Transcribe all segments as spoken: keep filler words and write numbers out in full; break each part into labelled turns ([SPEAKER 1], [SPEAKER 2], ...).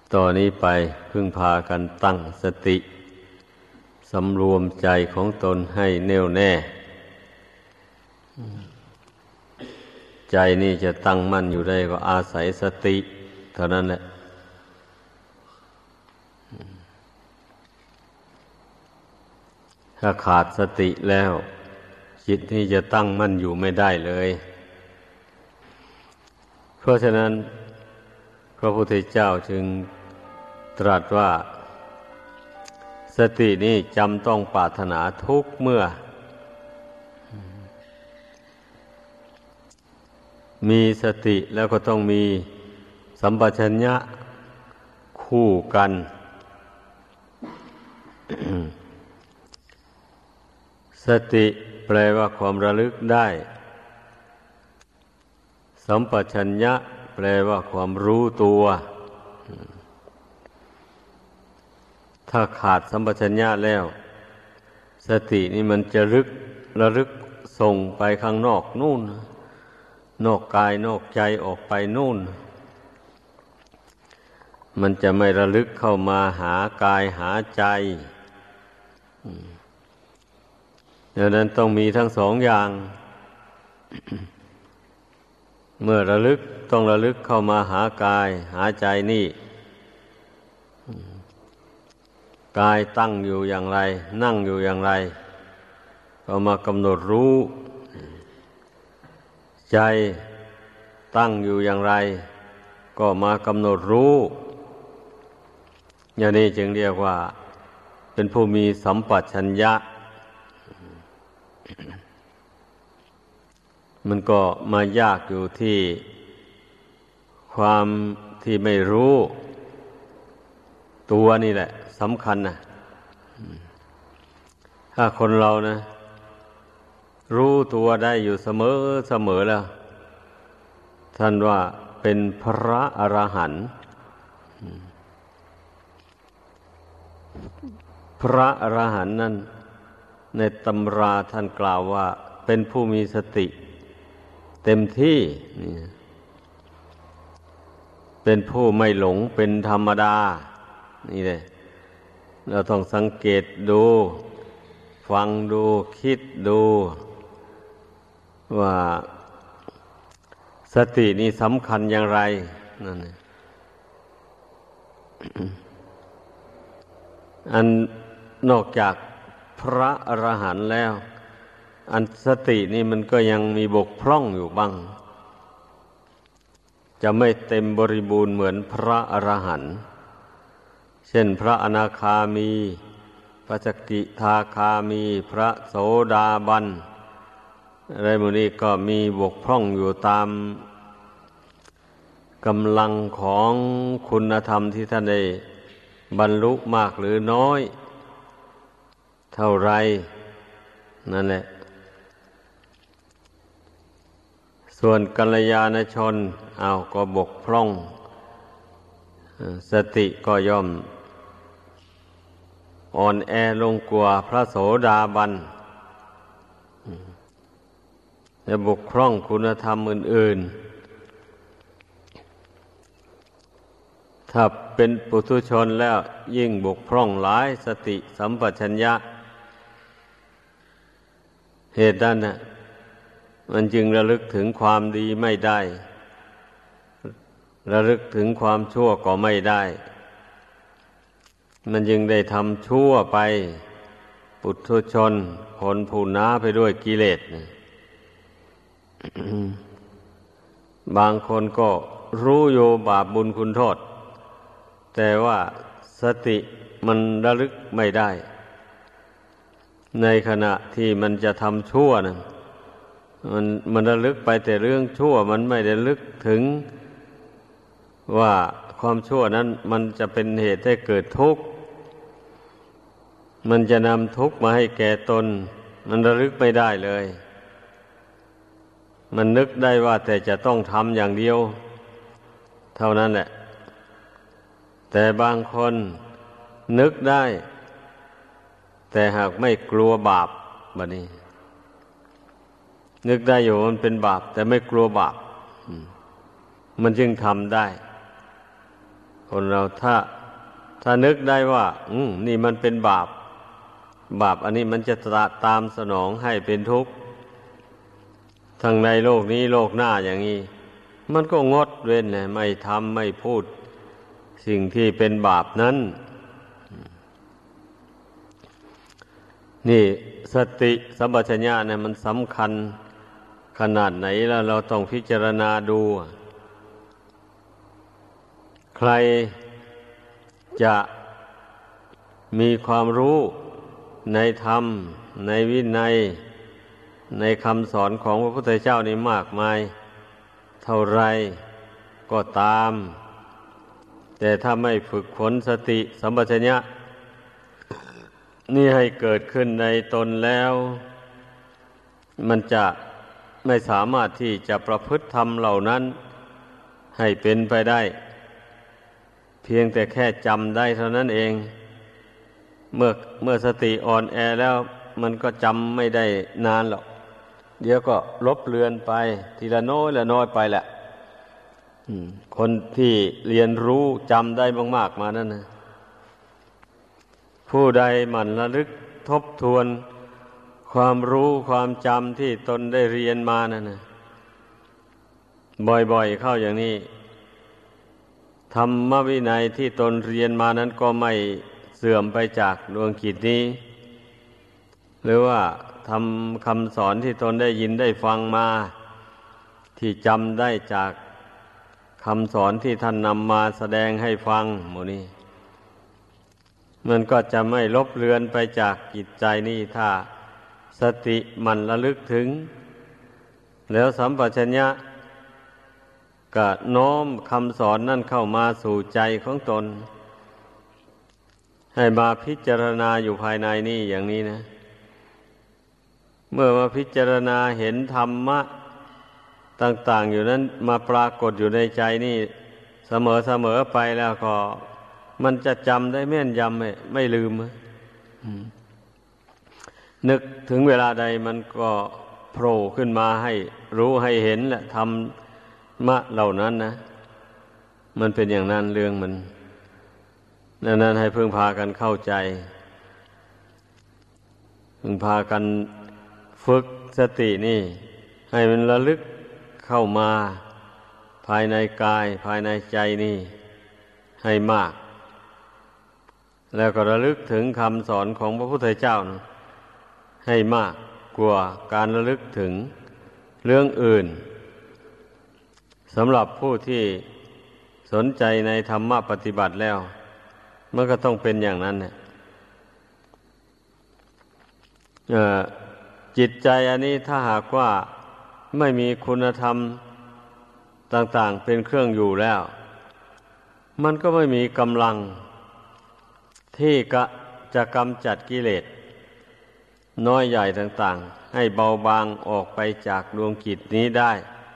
[SPEAKER 1] ต่อนนี้ไปพึ่งพากันตั้งสติสำรวมใจของตนให้แน่วแน่ใจนี่จะตั้งมั่นอยู่ได้ก็อาศัยสติเท่านั้นแหละถ้าขาดสติแล้วจิตนี่จะตั้งมั่นอยู่ไม่ได้เลยเพราะฉะนั้นพระพุทธเจ้าจึงตรัสว่าสตินี้จำต้องปรารถนาทุกเมื่อมีสติแล้วก็ต้องมีสัมปชัญญะคู่กัน สติแปลว่าความระลึกได้สัมปชัญญะแปลว่าความรู้ตัวถ้าขาดสัมปชัญญะแล้วสตินี่มันจะรึกระลึกส่งไปข้างนอกนู่นนอกกายนอกใจออกไปนู่นมันจะไม่ระลึกเข้ามาหากายหาใจดังนั้นต้องมีทั้งสองอย่าง เมื่อระลึกต้องระลึกเข้ามาหากายหาใจนี่กายตั้งอยู่อย่างไรนั่งอยู่อย่างไรก็มากำหนดรู้ใจตั้งอยู่อย่างไรก็มากำหนดรู้อย่างนี้จึงเรียกว่าเป็นผู้มีสัมปชัญญะมันก็มายากอยู่ที่ความที่ไม่รู้ตัวนี่แหละสำคัญนะถ้าคนเรานะรู้ตัวได้อยู่เสมอเสมอแล้วท่านว่าเป็นพระอรหันต์พระอรหันต์นั้นในตำราท่านกล่าวว่าเป็นผู้มีสติเต็มที่เป็นผู้ไม่หลงเป็นธรรมดานี่เลยเราต้องสังเกตดูฟังดูคิดดูว่าสตินี่สำคัญอย่างไรนั่นอันนอกจากพระอรหันต์แล้วอันสตินี่มันก็ยังมีบกพร่องอยู่บ้างจะไม่เต็มบริบูรณ์เหมือนพระอรหันต์เช่นพระอนาคามีพระสกิทาคามีพระโสดาบันอะไรหมดนี้ก็มีบกพร่องอยู่ตามกำลังของคุณธรรมที่ท่านได้บรรลุมากหรือน้อยเท่าไรนั่นแหละส่วนกัลยาณชนเอาก็บกพร่องสติก็ย่อมอ่อนแอลงกว่าพระโสดาบันและบกพร่องคุณธรรมอื่นๆถ้าเป็นปุถุชนแล้วยิ่งบกพร่องหลายสติสัมปชัญญะเหตุนั้นน่ะมันจึงระลึกถึงความดีไม่ได้ระลึกถึงความชั่วก็ไม่ได้มันจึงได้ทำชั่วไปปุถุชนคนผู้หนาไปด้วยกิเลส บางคนก็รู้อยู่บาปบุญคุณโทษแต่ว่าสติมันระลึกไม่ได้ในขณะที่มันจะทำชั่วนะมันมันระลึกไปแต่เรื่องชั่วมันไม่ได้ระลึกถึงว่าความชั่วนั้นมันจะเป็นเหตุให้เกิดทุกข์มันจะนำทุกข์มาให้แก่ตนมันระลึกไม่ได้เลยมันนึกได้ว่าแต่จะต้องทำอย่างเดียวเท่านั้นแหละแต่บางคนนึกได้แต่หากไม่กลัวบาปบัดนี้นึกได้อยู่มันเป็นบาปแต่ไม่กลัวบาปมันจึงทำได้คนเราถ้าถ้านึกได้ว่าอืมนี่มันเป็นบาปบาปอันนี้มันจะตามสนองให้เป็นทุกข์ทั้งในโลกนี้โลกหน้าอย่างนี้มันก็งดเว้นนะไม่ทำไม่พูดสิ่งที่เป็นบาปนั้นนี่สติสัมปชัญญะเนี่ยมันสำคัญขนาดไหนแล้วเราต้องพิจารณาดูใครจะมีความรู้ในธรรมในวินัยในคำสอนของพระพุทธเจ้านี่มากมายเท่าไรก็ตามแต่ถ้าไม่ฝึกฝนสติสัมปชัญญะนี่ให้เกิดขึ้นในตนแล้วมันจะไม่สามารถที่จะประพฤติธรรมเหล่านั้นให้เป็นไปได้เพียงแต่แค่จำได้เท่านั้นเองเมื่อเมื่อสติอ่อนแอแล้วมันก็จำไม่ได้นานหรอกเดี๋ยวก็ลบเลือนไปทีละน้อยละน้อยไปแหละคนที่เรียนรู้จำได้มากๆมานั่นนะผู้ใดหมั่นระลึกทบทวนความรู้ความจำที่ตนได้เรียนมานั่นนะบ่อยๆเข้าอย่างนี้ธรรมวินัยที่ตนเรียนมานั้นก็ไม่เสื่อมไปจากดวงจิตนี้หรือว่าทำคำสอนที่ตนได้ยินได้ฟังมาที่จำได้จากคำสอนที่ท่านนำมาแสดงให้ฟังหมู่นี้มันก็จะไม่ลบเลือนไปจากจิตใจนี่ถ้าสติมันระลึกถึงแล้วสัมปชัญญะก็น้อมคำสอนนั่นเข้ามาสู่ใจของตนให้มาพิจารณาอยู่ภายในนี่อย่างนี้นะเมื่อมาพิจารณาเห็นธรรมะต่างๆอยู่นั้นมาปรากฏอยู่ในใจนี่เสมอๆไปแล้วก็มันจะจำได้แม่นยำไม่ไม่ลืมนึกถึงเวลาใดมันก็โผล่ขึ้นมาให้รู้ให้เห็นแหละธรรมะเหล่านั้นนะมันเป็นอย่างนั้นเรื่องมันดังนั้นให้พึงพากันเข้าใจพึงพากันฝึกสตินี่ให้มันระลึกเข้ามาภายในกายภายในใจนี่ให้มากแล้วก็ระลึกถึงคำสอนของพระพุทธเจ้านะให้มากกว่าการระลึกถึงเรื่องอื่นสำหรับผู้ที่สนใจในธรรมะปฏิบัติแล้วมันก็ต้องเป็นอย่างนั้นเนี่ยจิตใจอันนี้ถ้าหากว่าไม่มีคุณธรรมต่างๆเป็นเครื่องอยู่แล้วมันก็ไม่มีกำลังที่จะกำจัดกิเลสน้อยใหญ่ต่างๆให้เบาบางออกไปจากดวงจิตนี้ได้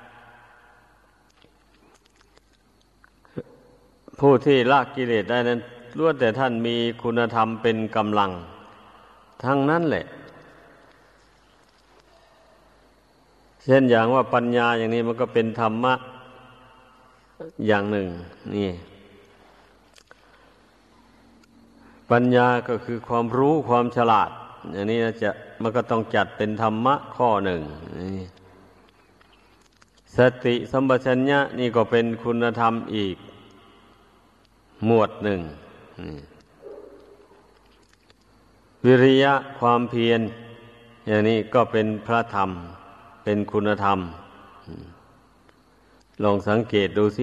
[SPEAKER 1] ผู้ที่ละกิเลสได้นั้นล้วนแต่ท่านมีคุณธรรมเป็นกำลังทั้งนั้นแหละเช่นอย่างว่าปัญญาอย่างนี้มันก็เป็นธรรมะอย่างหนึ่งนี่ปัญญาก็คือความรู้ความฉลาดอย่างนี้จะมันก็ต้องจัดเป็นธรรมะข้อหนึ่งนี่สติสัมปชัญญะนี่ก็เป็นคุณธรรมอีกหมวดหนึ่งวิริยะความเพียรอย่างนี้ก็เป็นพระธรรมเป็นคุณธรรมลองสังเกตดูสิ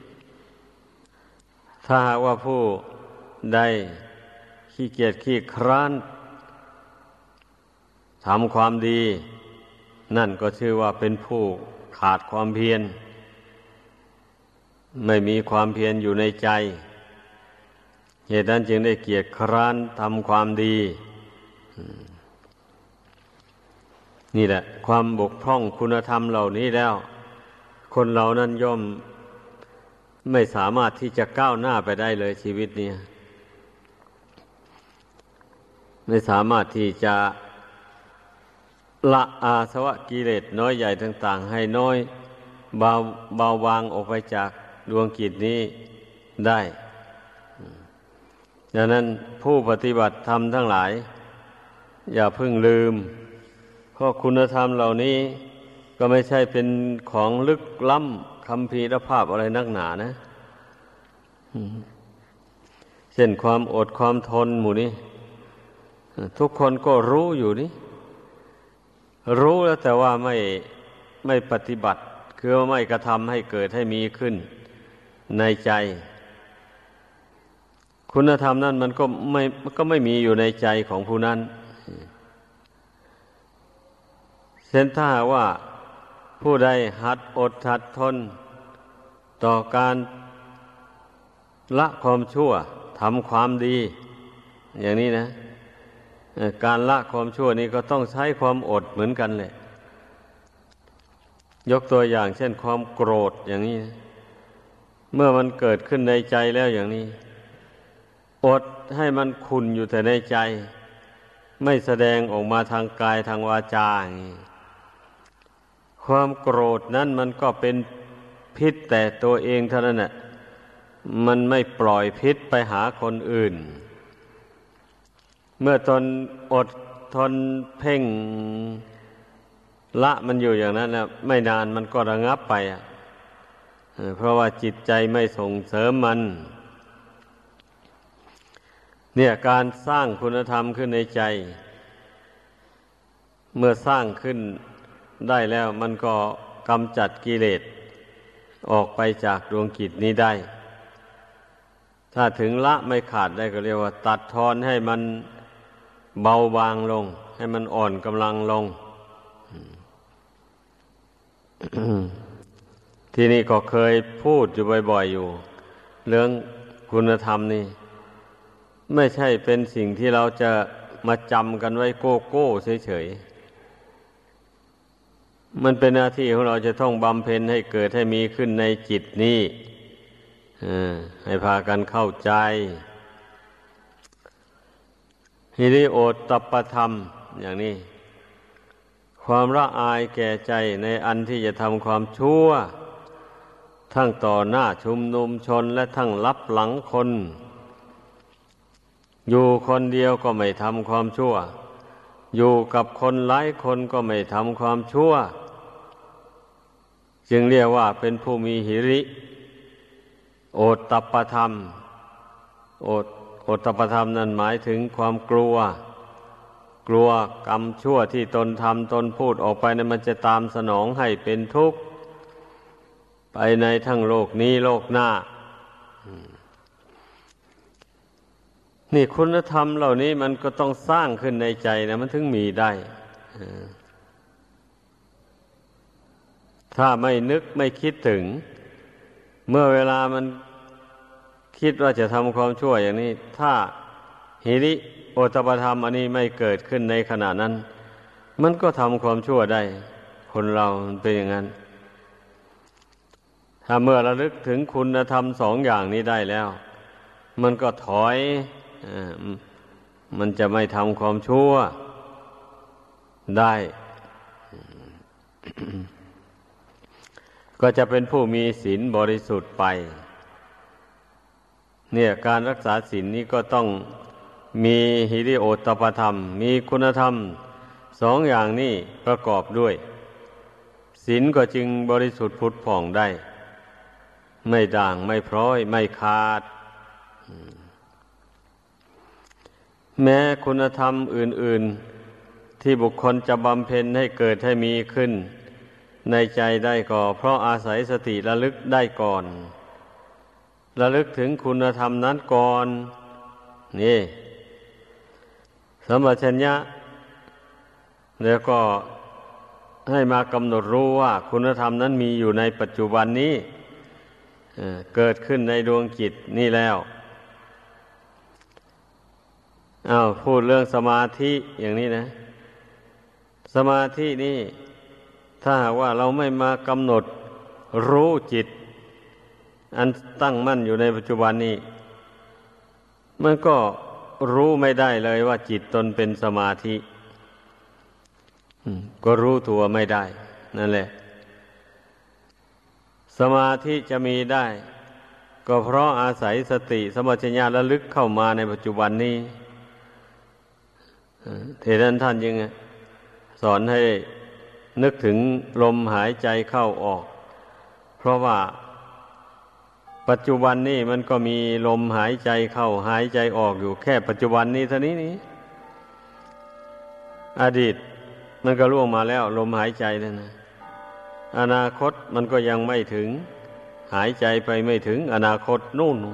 [SPEAKER 1] ถ้าหากว่าผู้ใดขี้เกียจขี้คร้านทำความดีนั่นก็ชื่อว่าเป็นผู้ขาดความเพียรไม่มีความเพียรอยู่ในใจเหตุนั้นจึงได้เกียจคร้านทำความดีนี่แหละความบกพร่องคุณธรรมเหล่านี้แล้วคนเรานั้นย่อมไม่สามารถที่จะก้าวหน้าไปได้เลยชีวิตนี้ไม่สามารถที่จะละอาสวะกิเลสน้อยใหญ่ต่างๆให้น้อยเบาเบาบางออกไปจากดวงจิตนี้ได้ดังนั้นผู้ปฏิบัติธรรมทั้งหลายอย่าเพิ่งลืมเพราะคุณธรรมเหล่านี้ก็ไม่ใช่เป็นของลึกล้ำคัมภีรภาพอะไรนักหนานะเช่นความอดความทนหมู่นี้ทุกคนก็รู้อยู่นี่รู้แล้วแต่ว่าไม่ไม่ปฏิบัติคือว่าไม่กระทำให้เกิดให้มีขึ้นในใจคุณธรรมนั้นมันก็ไม่ก็ไม่มีอยู่ในใจของผู้นั้นเช่นถ้าว่าผู้ใดหัดอดหัดทนต่อการละความชั่วทำความดีอย่างนี้นะการละความชั่วนี้ก็ต้องใช้ความอดเหมือนกันแหละยกตัวอย่างเช่นความโกรธอย่างนี้นะเมื่อมันเกิดขึ้นในใจแล้วอย่างนี้อดให้มันขุ่นอยู่แต่ในใจไม่แสดงออกมาทางกายทางวาจาอย่างนี้ความโกรธนั้นมันก็เป็นพิษแต่ตัวเองเท่านั้นแหละมันไม่ปล่อยพิษไปหาคนอื่นเมื่อตนอดทนเพ่งละมันอยู่อย่างนั้นนะไม่นานมันก็ระงับไปอ่ะเพราะว่าจิตใจไม่ส่งเสริมมันเนี่ยการสร้างคุณธรรมขึ้นในใจเมื่อสร้างขึ้นได้แล้วมันก็กำจัดกิเลสออกไปจากดวงจิตนี้ได้ถ้าถึงละไม่ขาดได้ก็เรียกว่าตัดทอนให้มันเบาบางลงให้มันอ่อนกำลังลง ที่นี่ก็เคยพูดอยู่บ่อยๆอยู่เรื่องคุณธรรมนี่ไม่ใช่เป็นสิ่งที่เราจะมาจำกันไว้โก้โก้เฉยๆมันเป็นหน้าที่ของเราจะต้องบำเพ็ญให้เกิดให้มีขึ้นในจิตนี้ให้พากันเข้าใจฮิริโอตตัปปธรรมอย่างนี้ความละอายแก่ใจในอันที่จะทำความชั่วทั้งต่อหน้าชุมนุมชนและทั้งลับหลังคนอยู่คนเดียวก็ไม่ทำความชั่วอยู่กับคนหลายคนก็ไม่ทำความชั่วจึงเรียกว่าเป็นผู้มีหิริโอตตัปปธรรมโอตโอตตัปปธรรมนั้นหมายถึงความกลัวกลัวกรรมชั่วที่ตนทำตนพูดออกไปนั้นมันจะตามสนองให้เป็นทุกข์ไปในทั้งโลกนี้โลกหน้านี่คุณธรรมเหล่านี้มันก็ต้องสร้างขึ้นในใจนะมันถึงมีได้ถ้าไม่นึกไม่คิดถึงเมื่อเวลามันคิดว่าจะทำความชั่วอย่างนี้ถ้าหิริโอตตัปปธรรมอันนี้ไม่เกิดขึ้นในขณะนั้นมันก็ทำความชั่วได้คนเรามันเป็นอย่างนั้นถ้าเมื่อระลึกถึงคุณธรรมสองอย่างนี้ได้แล้วมันก็ถอยมันจะไม่ทำความชั่วได้ ก็จะเป็นผู้มีศีลบริสุทธิ์ไปเนี่ยการรักษาศีลนี้ก็ต้องมีหิริโอตตัปปธรรมมีคุณธรรมสองอย่างนี้ประกอบด้วยศีลก็จึงบริสุทธิ์ผุดผ่องได้ไม่ด่างไม่พร้อยไม่ขาดแม้คุณธรรมอื่นๆที่บุคคลจะบำเพ็ญให้เกิดให้มีขึ้นในใจได้ก็เพราะอาศัยสติระลึกได้ก่อนระลึกถึงคุณธรรมนั้นก่อนนี่สัมปชัญญะแล้วก็ให้มากำหนดรู้ว่าคุณธรรมนั้นมีอยู่ในปัจจุบันนี้เกิดขึ้นในดวงจิตนี่แล้วอ้าวพูดเรื่องสมาธิอย่างนี้นะสมาธินี่ถ้าหากว่าเราไม่มากำหนดรู้จิตอันตั้งมั่นอยู่ในปัจจุบันนี้มันก็รู้ไม่ได้เลยว่าจิตตนเป็นสมาธิก็รู้ตัวไม่ได้นั่นแหละสมาธิจะมีได้ก็เพราะอาศัยสติสัมปชัญญะระลึกเข้ามาในปัจจุบันนี้เทนั้นท่านยังสอนให้นึกถึงลมหายใจเข้าออกเพราะว่าปัจจุบันนี้มันก็มีลมหายใจเข้าหายใจออกอยู่แค่ปัจจุบันนี้เท่านี้นี้อดีตมันก็ล่วงมาแล้วลมหายใจนั่นนะอนาคตมันก็ยังไม่ถึงหายใจไปไม่ถึงอนาคตนู่น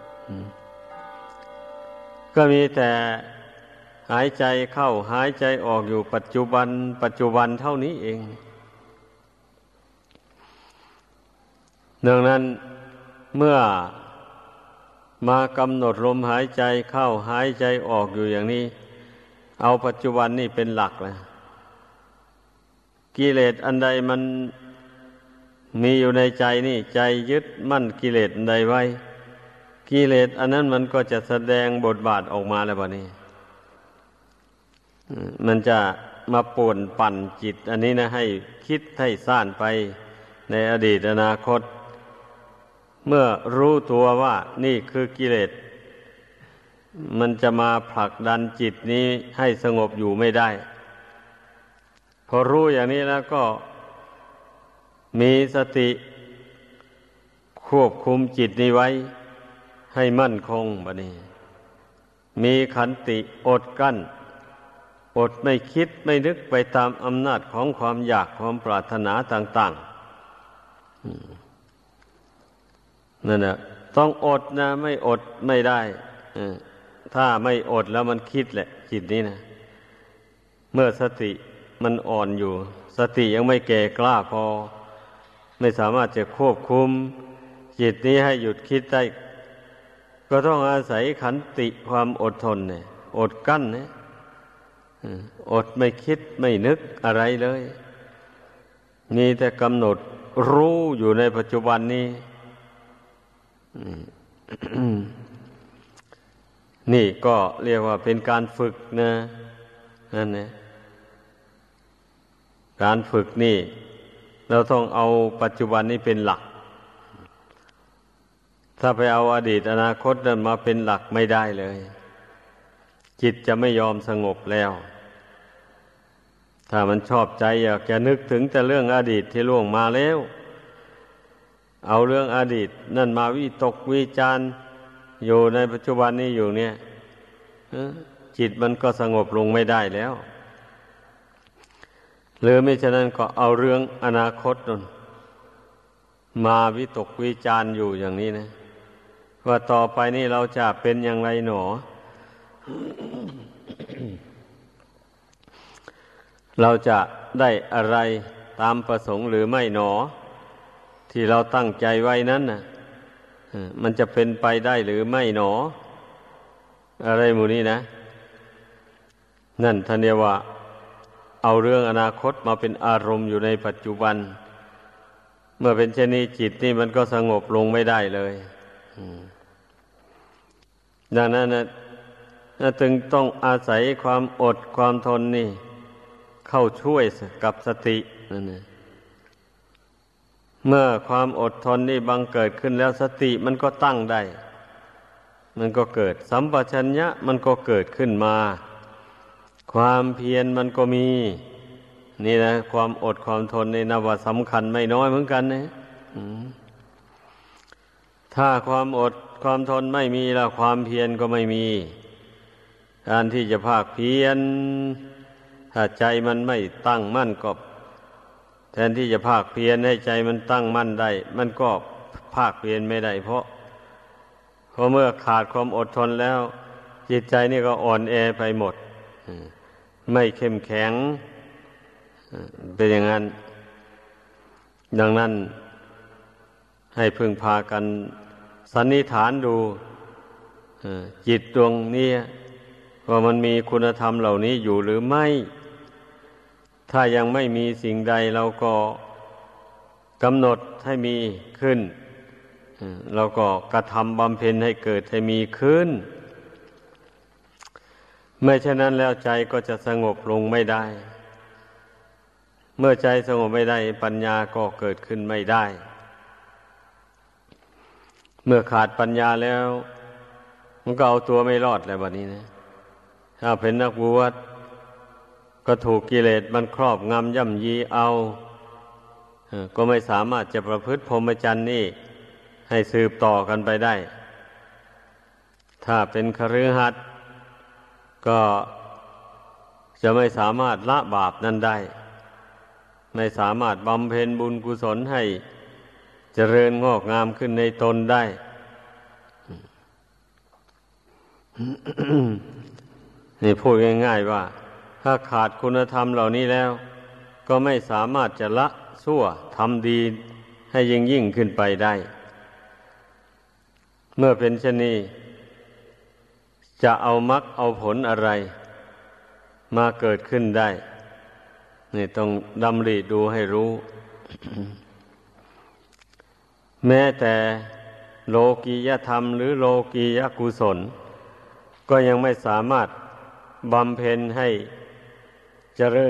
[SPEAKER 1] ก็มีแต่หายใจเข้าหายใจออกอยู่ปัจจุบันปัจจุบันเท่านี้เองดังนั้นเมื่อมากำหนดลมหายใจเข้าหายใจออกอยู่อย่างนี้เอาปัจจุบันนี่เป็นหลักเลยกิเลสอันใดมันมีอยู่ในใจนี่ใจยึดมั่นกิเลสอันใดไว้กิเลสอันนั้นมันก็จะแสดงบทบาทออกมาแล้วบัดนี้มันจะมาป่วนปั่นจิตอันนี้นะให้คิดให้ซ่านไปในอดีตอนาคตเมื่อรู้ตัวว่านี่คือกิเลสมันจะมาผลักดันจิตนี้ให้สงบอยู่ไม่ได้พอรู้อย่างนี้แล้วก็มีสติควบคุมจิตนี้ไว้ให้มั่นคงบัดนี้มีขันติอดกั้นอดไม่คิดไม่นึกไปตามอำนาจของความอยากความปรารถนาต่างๆนั่นแหละต้องอดนะไม่อดไม่ได้ถ้าไม่อดแล้วมันคิดแหละจิตนี้นะเมื่อสติมันอ่อนอยู่สติยังไม่แก่กล้าพอไม่สามารถจะควบคุมจิตนี้ให้หยุดคิดได้ก็ต้องอาศัยขันติความอดทนเนี่ยอดกั้นเนี่ยอดไม่คิดไม่นึกอะไรเลยมีแต่กำหนดรู้อยู่ในปัจจุบันนี้ นี่ก็เรียกว่าเป็นการฝึกนะนั่นนะการฝึกนี่เราต้องเอาปัจจุบันนี้เป็นหลักถ้าไปเอาอดีตอนาคตนั้นมาเป็นหลักไม่ได้เลยจิตจะไม่ยอมสงบแล้วถ้ามันชอบใจอยากจะนึกถึงแต่เรื่องอดีตที่ล่วงมาแล้วเอาเรื่องอดีตนั่นมาวิตกวิจารณ์อยู่ในปัจจุบันนี้อยู่เนี่ยจิตมันก็สงบลงไม่ได้แล้วหรือไม่ฉะนั้นก็เอาเรื่องอนาคตนั่นมาวิตกวิจารณ์อยู่อย่างนี้นะว่าต่อไปนี่เราจะเป็นอย่างไรหนอ เราจะได้อะไรตามประสงค์หรือไม่หนอที่เราตั้งใจไว้นั้นน่ะมันจะเป็นไปได้หรือไม่หนออะไรหมู่นี้นะนั่นท่านเรียกว่าเอาเรื่องอนาคตมาเป็นอารมณ์อยู่ในปัจจุบันเมื่อเป็นเช่นนี้จิตนี่มันก็สงบลงไม่ได้เลยดังนั้นนะจึงต้องอาศัยความอดความทนนี่เข้าช่วยกับสตินั่นนะเมื่อความอดทนนี่บังเกิดขึ้นแล้วสติมันก็ตั้งได้มันก็เกิดสัมปชัญญะมันก็เกิดขึ้นมาความเพียรมันก็มีนี่นะความอดความทนนี่นับว่าสำคัญไม่น้อยเหมือนกันนะถ้าความอดความทนไม่มีแล้วความเพียรก็ไม่มีการที่จะภาคเพียรถ้าใจมันไม่ตั้งมั่นก็แทนที่จะภาคเพียรให้ใจมันตั้งมั่นได้มันก็ภาคเพียรไม่ได้เพราะเพราะเมื่อขาดความอดทนแล้วจิตใจนี่ก็อ่อนแอไปหมดไม่เข้มแข็งเป็นอย่างนั้นดังนั้นให้พึงพากันสันนิษฐานดูจิตดวงนี้ว่ามันมีคุณธรรมเหล่านี้อยู่หรือไม่ถ้ายังไม่มีสิ่งใดเราก็กำหนดให้มีขึ้นเราก็กระทำบำเพ็ญให้เกิดให้มีขึ้นไม่เช่นนั้นแล้วใจก็จะสงบลงไม่ได้เมื่อใจสงบไม่ได้ปัญญาก็เกิดขึ้นไม่ได้เมื่อขาดปัญญาแล้วมันก็เอาตัวไม่รอดแล้วบัดนี้นะถ้าเป็นนักบวชก็ถูกกิเลสมันครอบงำย่ำยีเอาก็ไม่สามารถจะประพฤติพรหมจรรย์นี่ให้สืบต่อกันไปได้ถ้าเป็นคฤหัสถ์ก็จะไม่สามารถละบาปนั้นได้ไม่สามารถบำเพ็ญบุญกุศลให้เจริญงอกงามขึ้นในตนได้ นี่พูดง่ายๆว่าถ้าขาดคุณธรรมเหล่านี้แล้วก็ไม่สามารถจะละชั่วทำดีให้ยิ่งยิ่งขึ้นไปได้เมื่อเป็นเช่นนี้จะเอามรรคเอาผลอะไรมาเกิดขึ้นได้นี่ต้องดำริดูให้รู้ แม้แต่โลกียธรรมหรือโลกียกุศลก็ยังไม่สามารถบำเพ็ญให้เจริญ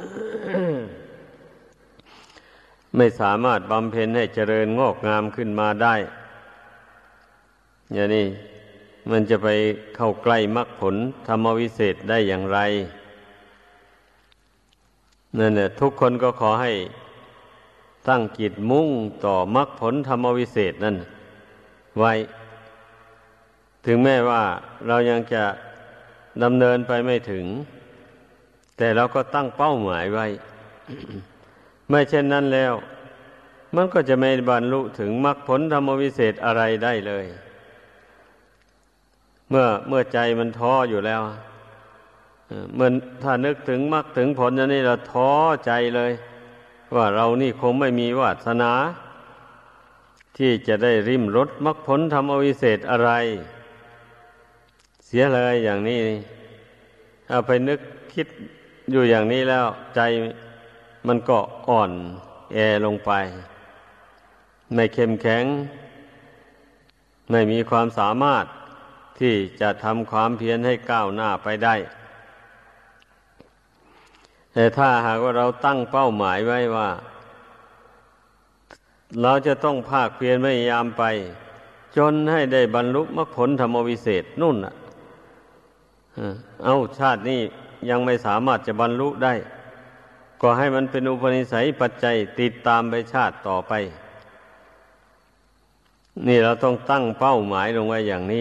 [SPEAKER 1] ไม่สามารถบำเพ็ญให้เจริญงอกงามขึ้นมาได้อย่างนี้มันจะไปเข้าใกล้มรรคผลธรรมวิเศษได้อย่างไรนั่นแหละทุกคนก็ขอให้ตั้งจิตมุ่งต่อมรรคผลธรรมวิเศษนั่นไว้ถึงแม้ว่าเรายังจะดำเนินไปไม่ถึงแต่เราก็ตั้งเป้าหมายไว้ ไม่เช่นนั้นแล้วมันก็จะไม่บรรลุถึงมรรคผลธรรมวิเศษอะไรได้เลยเมื่อเมื่อใจมันท้ออยู่แล้วเมื่อถ้านึกถึงมรรคถึงผลอย่างนี้เราท้อใจเลยว่าเรานี่คงไม่มีวาสนาที่จะได้ริมรสมรรคผลธรรมวิเศษอะไรเสียเลยอย่างนี้เอาไปนึกคิดอยู่อย่างนี้แล้วใจมันก็อ่อนแอลงไปไม่เข้มแข็งไม่มีความสามารถที่จะทำความเพียรให้ก้าวหน้าไปได้แต่ถ้าหากว่าเราตั้งเป้าหมายไว้ว่าเราจะต้องภาคเพียรพยายามไปจนให้ได้บรรลุมรรคผลธรรมวิเศษนู่นน่ะเอาชาตินี้ยังไม่สามารถจะบรรลุได้ก็ให้มันเป็นอุปนิสัยปัจจัยติดตามไปชาติต่อไปนี่เราต้องตั้งเป้าหมายลงไว้อย่างนี้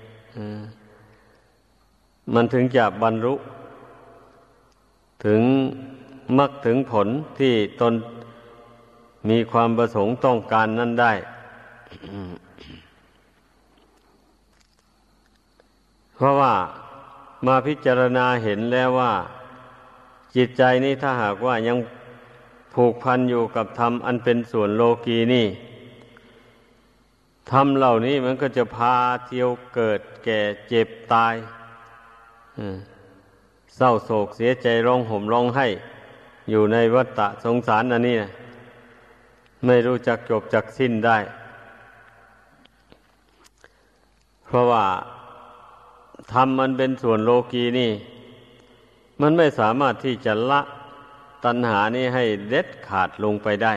[SPEAKER 1] มันถึงจะบรรลุถึงมรรคถึงผลที่ตนมีความประสงค์ต้องการนั้นได้ เพราะว่ามาพิจารณาเห็นแล้วว่าจิตใจนี้ถ้าหากว่ายังผูกพันอยู่กับธรรมอันเป็นส่วนโลกีนี่ธรรมเหล่านี้มันก็จะพาเที่ยวเกิดแก่เจ็บตายเศร้าโศกเสียใจร้องห่มร้องไห้อยู่ในวัฏฏะสงสารอันนี้นะไม่รู้จักจบจักสิ้นได้เพราะว่าธรรมมันเป็นส่วนโลกีนี่มันไม่สามารถที่จะละตัณหานี้ให้เด็ดขาดลงไปได้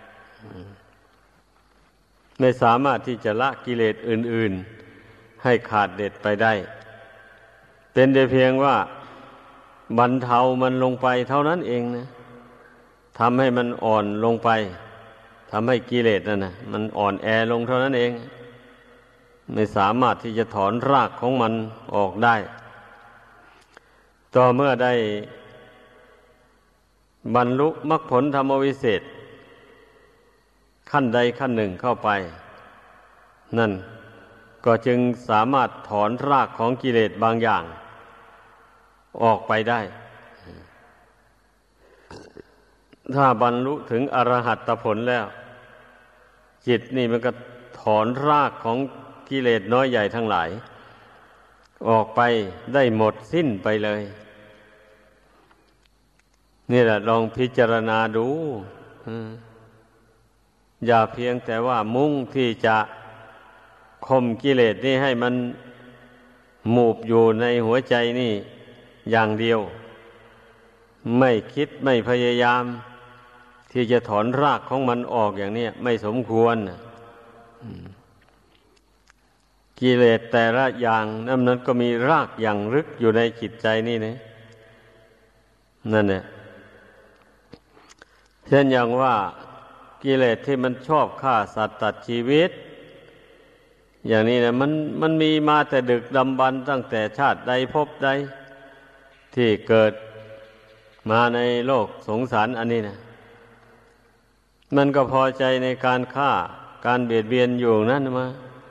[SPEAKER 1] ไม่สามารถที่จะละกิเลสอื่นๆให้ขาดเด็ดไปได้เป็นแต่เพียงว่าบรรเทามันลงไปเท่านั้นเองนะทำให้มันอ่อนลงไปทำให้กิเลสนั่นนะมันอ่อนแอลงเท่านั้นเองไม่สามารถที่จะถอนรากของมันออกได้ต่อเมื่อได้บรรลุมรรคผลธรรมวิเศษขั้นใดขั้นหนึ่งเข้าไปนั่นก็จึงสามารถถอนรากของกิเลสบางอย่างออกไปได้ถ้าบรรลุถึงอรหัตผลแล้วจิตนี่มันก็ถอนรากของกิเลสน้อยใหญ่ทั้งหลายออกไปได้หมดสิ้นไปเลยนี่แหละลองพิจารณาดูอย่าเพียงแต่ว่ามุ่งที่จะข่มกิเลสนี่ให้มันหมูบอยู่ในหัวใจนี่อย่างเดียวไม่คิดไม่พยายามที่จะถอนรากของมันออกอย่างนี้ไม่สมควรกิเลสแต่ละอย่างนั้นนั้นก็มีรากอย่างลึกอยู่ในจิตใจนี่นะนั่นแหละเช่นอย่างว่ากิเลสที่มันชอบฆ่าสัตว์ตัดชีวิตอย่างนี้นะมันมันมีมาแต่ดึกดำบรรพ์ตั้งแต่ชาติใดภพใดที่เกิดมาในโลกสงสารอันนี้นะมันก็พอใจในการฆ่าการเบียดเบียนอยู่นั่นมา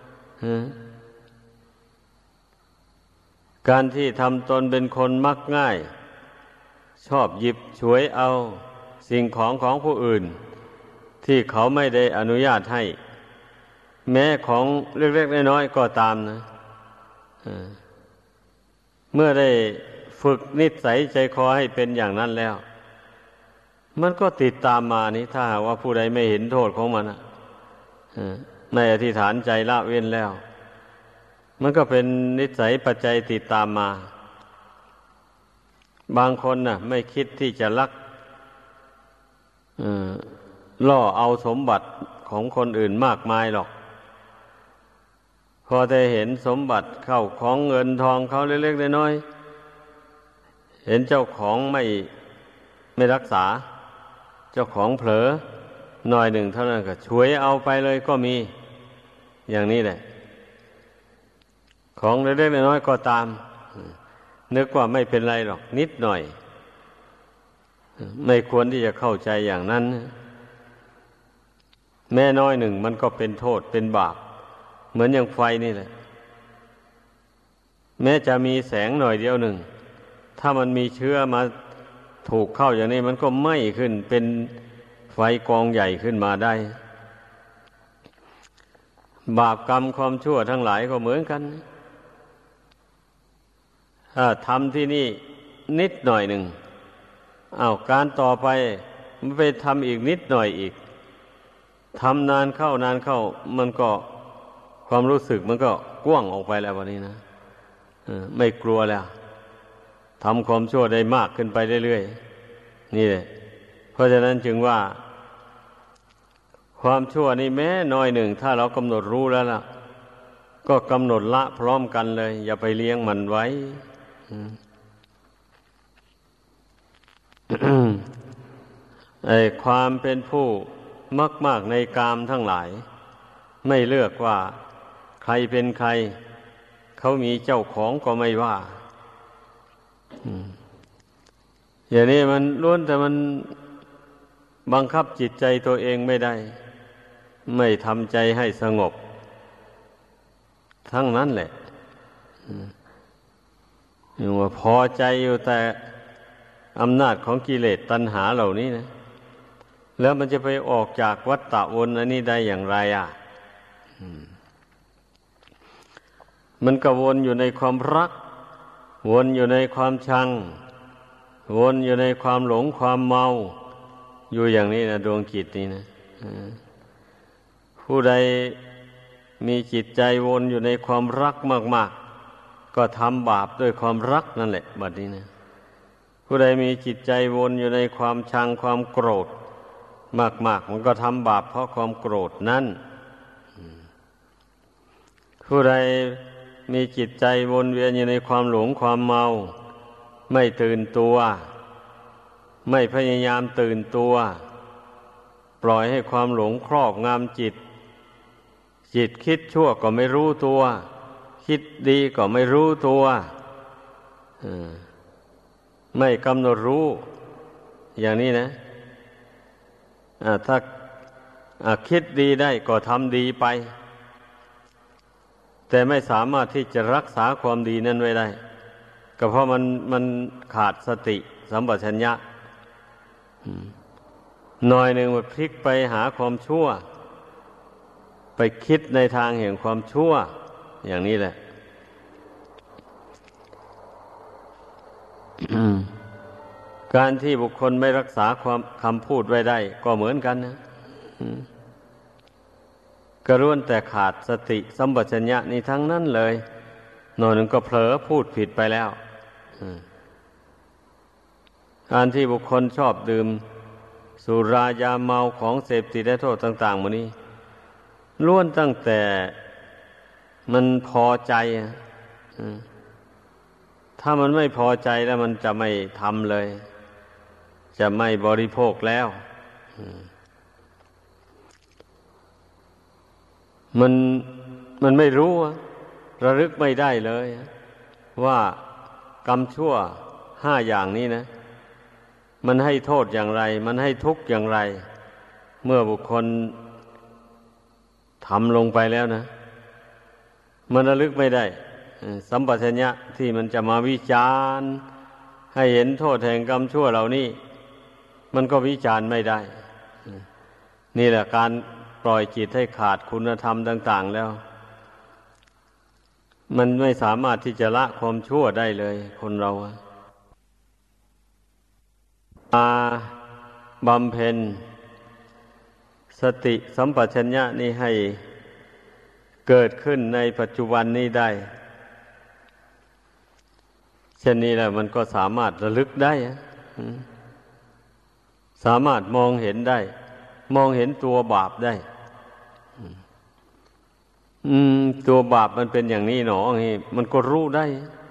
[SPEAKER 1] การที่ทำตนเป็นคนมักง่ายชอบหยิบฉวยเอาสิ่งของของผู้อื่นที่เขาไม่ได้อนุญาตให้แม้ของเล็กๆน้อยๆก็ตามนะเมื่อได้ฝึกนิสัยใจคอให้เป็นอย่างนั้นแล้วมันก็ติดตามมานี่ถ้าหากว่าผู้ใดไม่เห็นโทษของมันในอธิษฐานใจละเว้นแล้วมันก็เป็นนิสัยปัจจัยติดตามมาบางคนน่ะไม่คิดที่จะลักล่อเอาสมบัติของคนอื่นมากมายหรอกพอได้เห็นสมบัติเข้าของเงินทองเขาเล็กๆน้อยๆเห็นเจ้าของไม่ไม่รักษาเจ้าของเผลอหน่อยหนึ่งเท่านั้นก็ฉวยเอาไปเลยก็มีอย่างนี้แหละของเล็กๆน้อยๆก็ตามนึกว่าไม่เป็นไรหรอกนิดหน่อยไม่ควรที่จะเข้าใจอย่างนั้นแม่น้อยหนึ่งมันก็เป็นโทษเป็นบาปเหมือนอย่างไฟนี่แหละแม้จะมีแสงหน่อยเดียวหนึ่งถ้ามันมีเชื้อมาถูกเข้าอย่างนี้มันก็ไหม้ขึ้นเป็นไฟกองใหญ่ขึ้นมาได้บาปกรรมความชั่วทั้งหลายก็เหมือนกันถ้าทำที่นี่นิดหน่อยหนึ่งอ้าวการต่อไปมันไปทำอีกนิดหน่อยอีกทำนานเข้านานเข้ามันก็ความรู้สึกมันก็กว้างออกไปแล้ววันนี้นะไม่กลัวแล้วทำความชั่วได้มากขึ้นไปเรื่อยๆนี่แหละเพราะฉะนั้นจึงว่าความชั่วนี่แม้น้อยหนึ่งถ้าเรากำหนดรู้แล้วล่ะก็กำหนดละพร้อมกันเลยอย่าไปเลี้ยงมันไว้ ไอ้ความเป็นผู้มากๆในกามทั้งหลายไม่เลือกว่าใครเป็นใครเขามีเจ้าของก็ไม่ว่าอย่างนี้มันล้วนแต่มันบังคับจิตใจตัวเองไม่ได้ไม่ทำใจให้สงบทั้งนั้นแหละอยู่ว่าพอใจอยู่แต่อำนาจของกิเลสตัณหาเหล่านี้นะแล้วมันจะไปออกจากวัฏฏะวนอันนี้ได้อย่างไรอ่ะมันก็วนอยู่ในความรักวนอยู่ในความชังวนอยู่ในความหลงความเมาอยู่อย่างนี้นะดวงจิตนี่นะผู้ใดมีจิตใจวนอยู่ในความรักมากๆก็ทำบาปด้วยความรักนั่นแหละบัดนี้นะผู้ใดมีจิตใจวนอยู่ในความชังความโกรธมากๆมันก็ทำบาปเพราะความโกรธนั่นผู้ใดมีจิตใจวนเวียนอยู่ในความหลงความเมาไม่ตื่นตัวไม่พยายามตื่นตัวปล่อยให้ความหลงครอบงำจิตจิตคิดชั่วก็ไม่รู้ตัวคิดดีก็ไม่รู้ตัวไม่กำหนดรู้อย่างนี้นะถ้าคิดดีได้ก็ทำดีไปแต่ไม่สามารถที่จะรักษาความดีนั้นไว้ได้ก็เพราะมันมันขาดสติสัมปชัญญะหน่อยหนึ่งมันพลิกไปหาความชั่วไปคิดในทางแห่งความชั่วอย่างนี้แหละ การที่บุคคลไม่รักษาความคำพูดไว้ได้ก็เหมือนกันนะกระร่วนแต่ขาดสติสัมปชัญญะนี่ทั้งนั้นเลยหน่อยหนึ่งก็เผลอพูดผิดไปแล้วการที่บุคคลชอบดื่มสุรายาเมาของเสพติดและโทษต่างๆหมดนี้ล้วนตั้งแต่มันพอใจอ่ะถ้ามันไม่พอใจแล้วมันจะไม่ทำเลยจะไม่บริโภคแล้วมันมันไม่รู้ระลึกไม่ได้เลยว่ากรรมชั่วห้าอย่างนี้นะมันให้โทษอย่างไรมันให้ทุกข์อย่างไรเมื่อบุคคลทำลงไปแล้วนะมันระลึกไม่ได้สัมปชัญญะที่มันจะมาวิจารณ์ให้เห็นโทษแห่งกรรมชั่วเหล่านี้มันก็วิจารณ์ไม่ได้นี่แหละการปล่อยจิตให้ขาดคุณธรรมต่างๆแล้วมันไม่สามารถที่จะละความชั่วได้เลยคนเรามาบำเพ็ญสติสัมปชัญญะนี้ให้เกิดขึ้นในปัจจุบันนี้ได้เช่นนี้แหละมันก็สามารถระลึกได้สามารถมองเห็นได้มองเห็นตัวบาปได้อืมตัวบาปมันเป็นอย่างนี้หนอนี่มันก็รู้ได้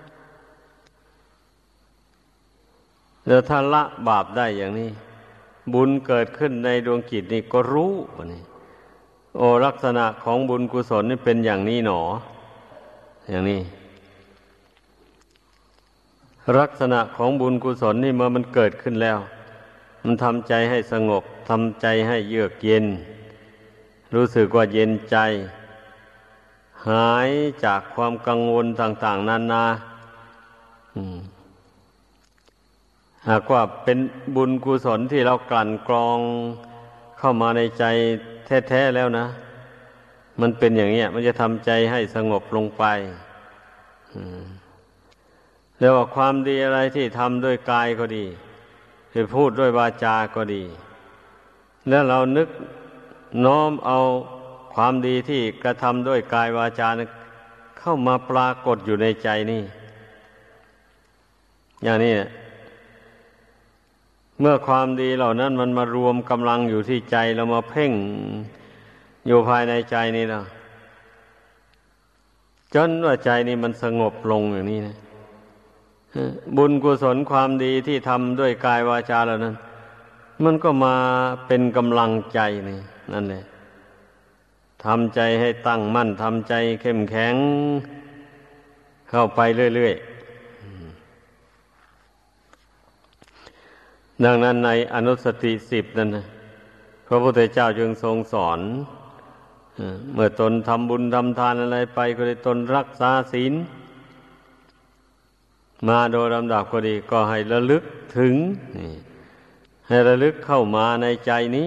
[SPEAKER 1] แล้วถ้าละบาปได้อย่างนี้บุญเกิดขึ้นในดวงจิตนี่ก็รู้ว่านี่โอ้ลักษณะของบุญกุศลนี่เป็นอย่างนี้หนออย่างนี้ลักษณะของบุญกุศลนี่เมื่อมันเกิดขึ้นแล้วมันทำใจให้สงบทำใจให้เยือกเย็นรู้สึกว่าเย็นใจหายจากความกังวลต่างๆนานาหากว่าเป็นบุญกุศลที่เรากลั่นกรองเข้ามาในใจแท้ๆแล้วนะมันเป็นอย่างนี้มันจะทำใจให้สงบลงไปแล้วว่าความดีอะไรที่ทำด้วยกายก็ดีหรือพูดด้วยวาจาก็ดีแล้วเรานึกน้อมเอาความดีที่กระทำด้วยกายวาจาเข้ามาปรากฏอยู่ในใจนี่อย่างนี้เมื่อความดีเหล่านั้นมันมารวมกำลังอยู่ที่ใจเรามาเพ่งอยู่ภายในใจนี่นะจนว่าใจนี่มันสงบลงอย่างนี้นะบุญกุศลความดีที่ทำด้วยกายวาจาเหล่านั้นมันก็มาเป็นกำลังใจนี่นั่นแหละทำใจให้ตั้งมั่นทำใจเข้มแข็งเข้าไปเรื่อยๆดังนั้นในอนุสติสิบนั่นนะพระพุทธเจ้าจึงทรงสอนเมื่อตนทำบุญทำทานอะไรไปก็ได้ตนรักษาศีลมาโดยลำดับก็ดีก็ให้ระลึกถึงให้ระลึกเข้ามาในใจนี้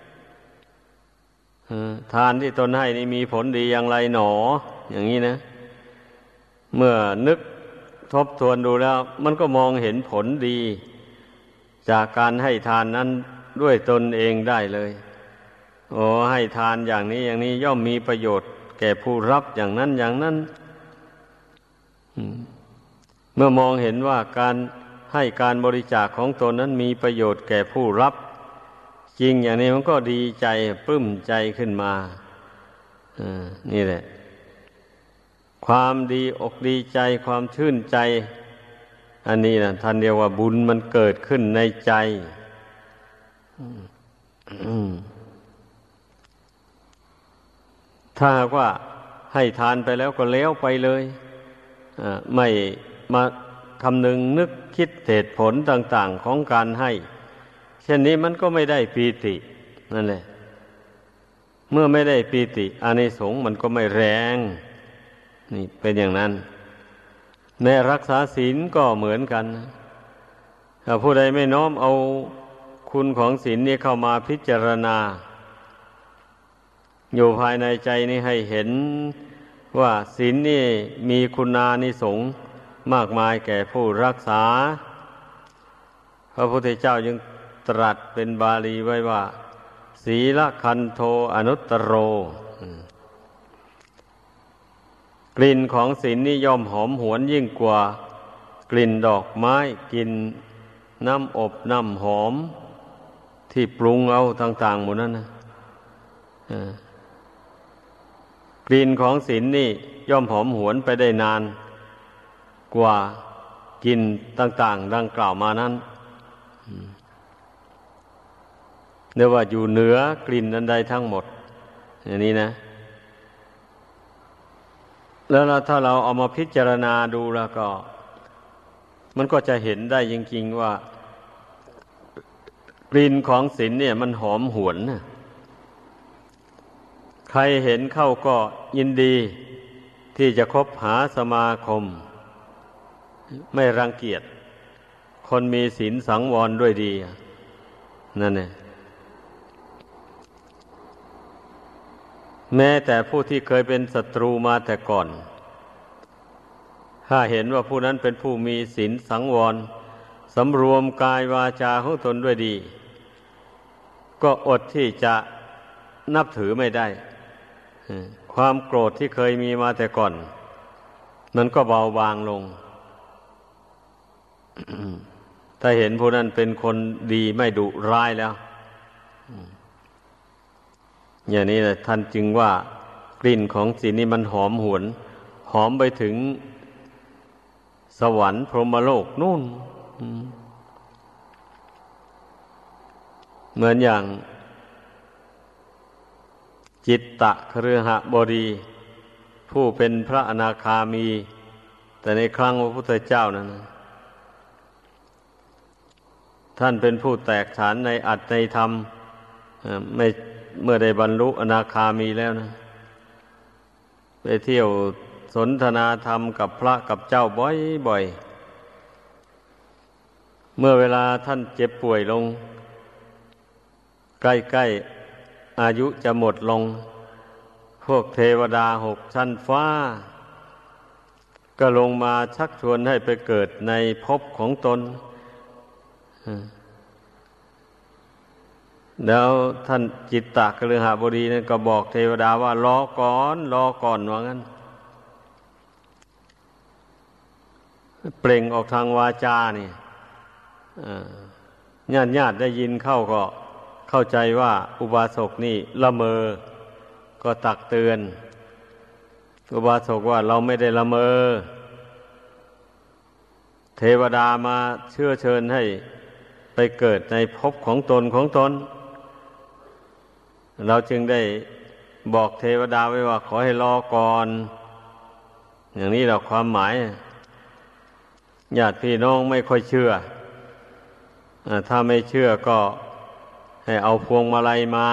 [SPEAKER 1] ทานที่ตนให้นี่มีผลดีอย่างไรหนออย่างนี้นะเมื่อนึกทบทวนดูแล้วมันก็มองเห็นผลดีจากการให้ทานนั้นด้วยตนเองได้เลยโอ้ให้ทานอย่างนี้อย่างนี้ย่อมมีประโยชน์แก่ผู้รับอย่างนั้นอย่างนั้นเมื่อมองเห็นว่าการให้การบริจาคของตนนั้นมีประโยชน์แก่ผู้รับจริงอย่างนี้มันก็ดีใจปลื้มใจขึ้นมาอ่านี่แหละความดีอกดีใจความชื่นใจอันนี้นะท่านเรียกว่าบุญมันเกิดขึ้นในใจถ้าหากว่าให้ทานไปแล้วก็แล้วไปเลยไม่มาคำนึงนึกคิดเหตุผลต่างๆของการให้เช่นนี้มันก็ไม่ได้ปีตินั่นแหละเมื่อไม่ได้ปีติอานิสงส์มันก็ไม่แรงนี่เป็นอย่างนั้นแม้รักษาศีลก็เหมือนกันถ้าผู้ใดไม่น้อมเอาคุณของศีลนี้เข้ามาพิจารณาอยู่ภายในใจนี้ให้เห็นว่าศีลนี่มีคุณานิสงส์มากมายแก่ผู้รักษาพระพุทธเจ้าจึงตรัสเป็นบาลีไว้ว่าศีลคันโทอนุตตโรกลิ่นของศีลนี่ย่อมหอมหวนยิ่งกว่ากลิ่นดอกไม้กลิ่นน้ำอบน้ำหอมที่ปรุงเอาต่างๆหมดนั้นนะกลิ่นของศีลนี่ย่อมหอมหวนไปได้นานกว่ากลิ่นต่างๆดังกล่าวมานั้นเรียกว่าอยู่เหนือกลิ่นอันใดทั้งหมดอย่างนี้นะแล้วถ้าเราเอามาพิจารณาดูแล้วก็มันก็จะเห็นได้จริงๆว่ากลิ่นของศีลเนี่ยมันหอมหวนนะใครเห็นเข้าก็ยินดีที่จะคบหาสมาคมไม่รังเกียจคนมีศีลสังวรด้วยดีนั่นแหละแม้แต่ผู้ที่เคยเป็นศัตรูมาแต่ก่อนถ้าเห็นว่าผู้นั้นเป็นผู้มีศีลสังวรสำรวมกายวาจาของตนด้วยดีก็อดที่จะนับถือไม่ได้ความโกรธที่เคยมีมาแต่ก่อนมันก็เบาบางลง ถ้าเห็นผู้นั้นเป็นคนดีไม่ดุร้ายแล้วอย่างนี้แหละท่านจึงว่ากลิ่นของศีลนี่มันหอมหวนหอมไปถึงสวรรค์พรหมโลกนู่นเหมือนอย่างจิตตคฤหบดีผู้เป็นพระอนาคามีแต่ในครั้งพระพุทธเจ้านั้นท่านเป็นผู้แตกฉานในอัตในธรรมไม่เมื่อได้บรรลุอนาคามีแล้วนะไปเที่ยวสนทนาธรรมกับพระกับเจ้าบ่อยๆเมื่อเวลาท่านเจ็บป่วยลงใกล้ๆอายุจะหมดลงพวกเทวดาหกชั้นฟ้าก็ลงมาชักชวนให้ไปเกิดในภพของตนแล้วท่านจิตตคฤหบดีนั้นก็บอกเทวดาว่ารอก่อนรอก่อนว่างั้นเปล่งออกทางวาจานี่ญาติญาติได้ยินเข้าก็เข้าใจว่าอุบาสกนี่ละเมอก็ตักเตือนอุบาสกว่าเราไม่ได้ละเมอเทวดามาเชื้อเชิญให้ไปเกิดในภพของตนของตนเราจึงได้บอกเทวดาไว้ว่าขอให้รอก่อนอย่างนี้เราความหมายญาติพี่น้องไม่ค่อยเชื่อถ้าไม่เชื่อก็ให้เอาพวงมาลัยมา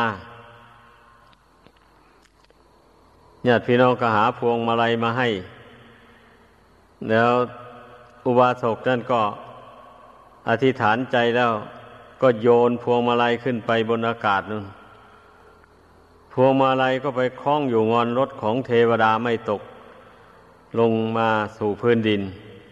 [SPEAKER 1] ญาติพี่น้องก็หาพวงมาลัยมาให้แล้วอุบาสกนั่นก็อธิษฐานใจแล้วก็โยนพวงมาลัยขึ้นไปบนอากาศนั่นพวงมาลัยก็ไปคล้องอยู่งอนรถของเทวดาไม่ตกลงมาสู่พื้นดิน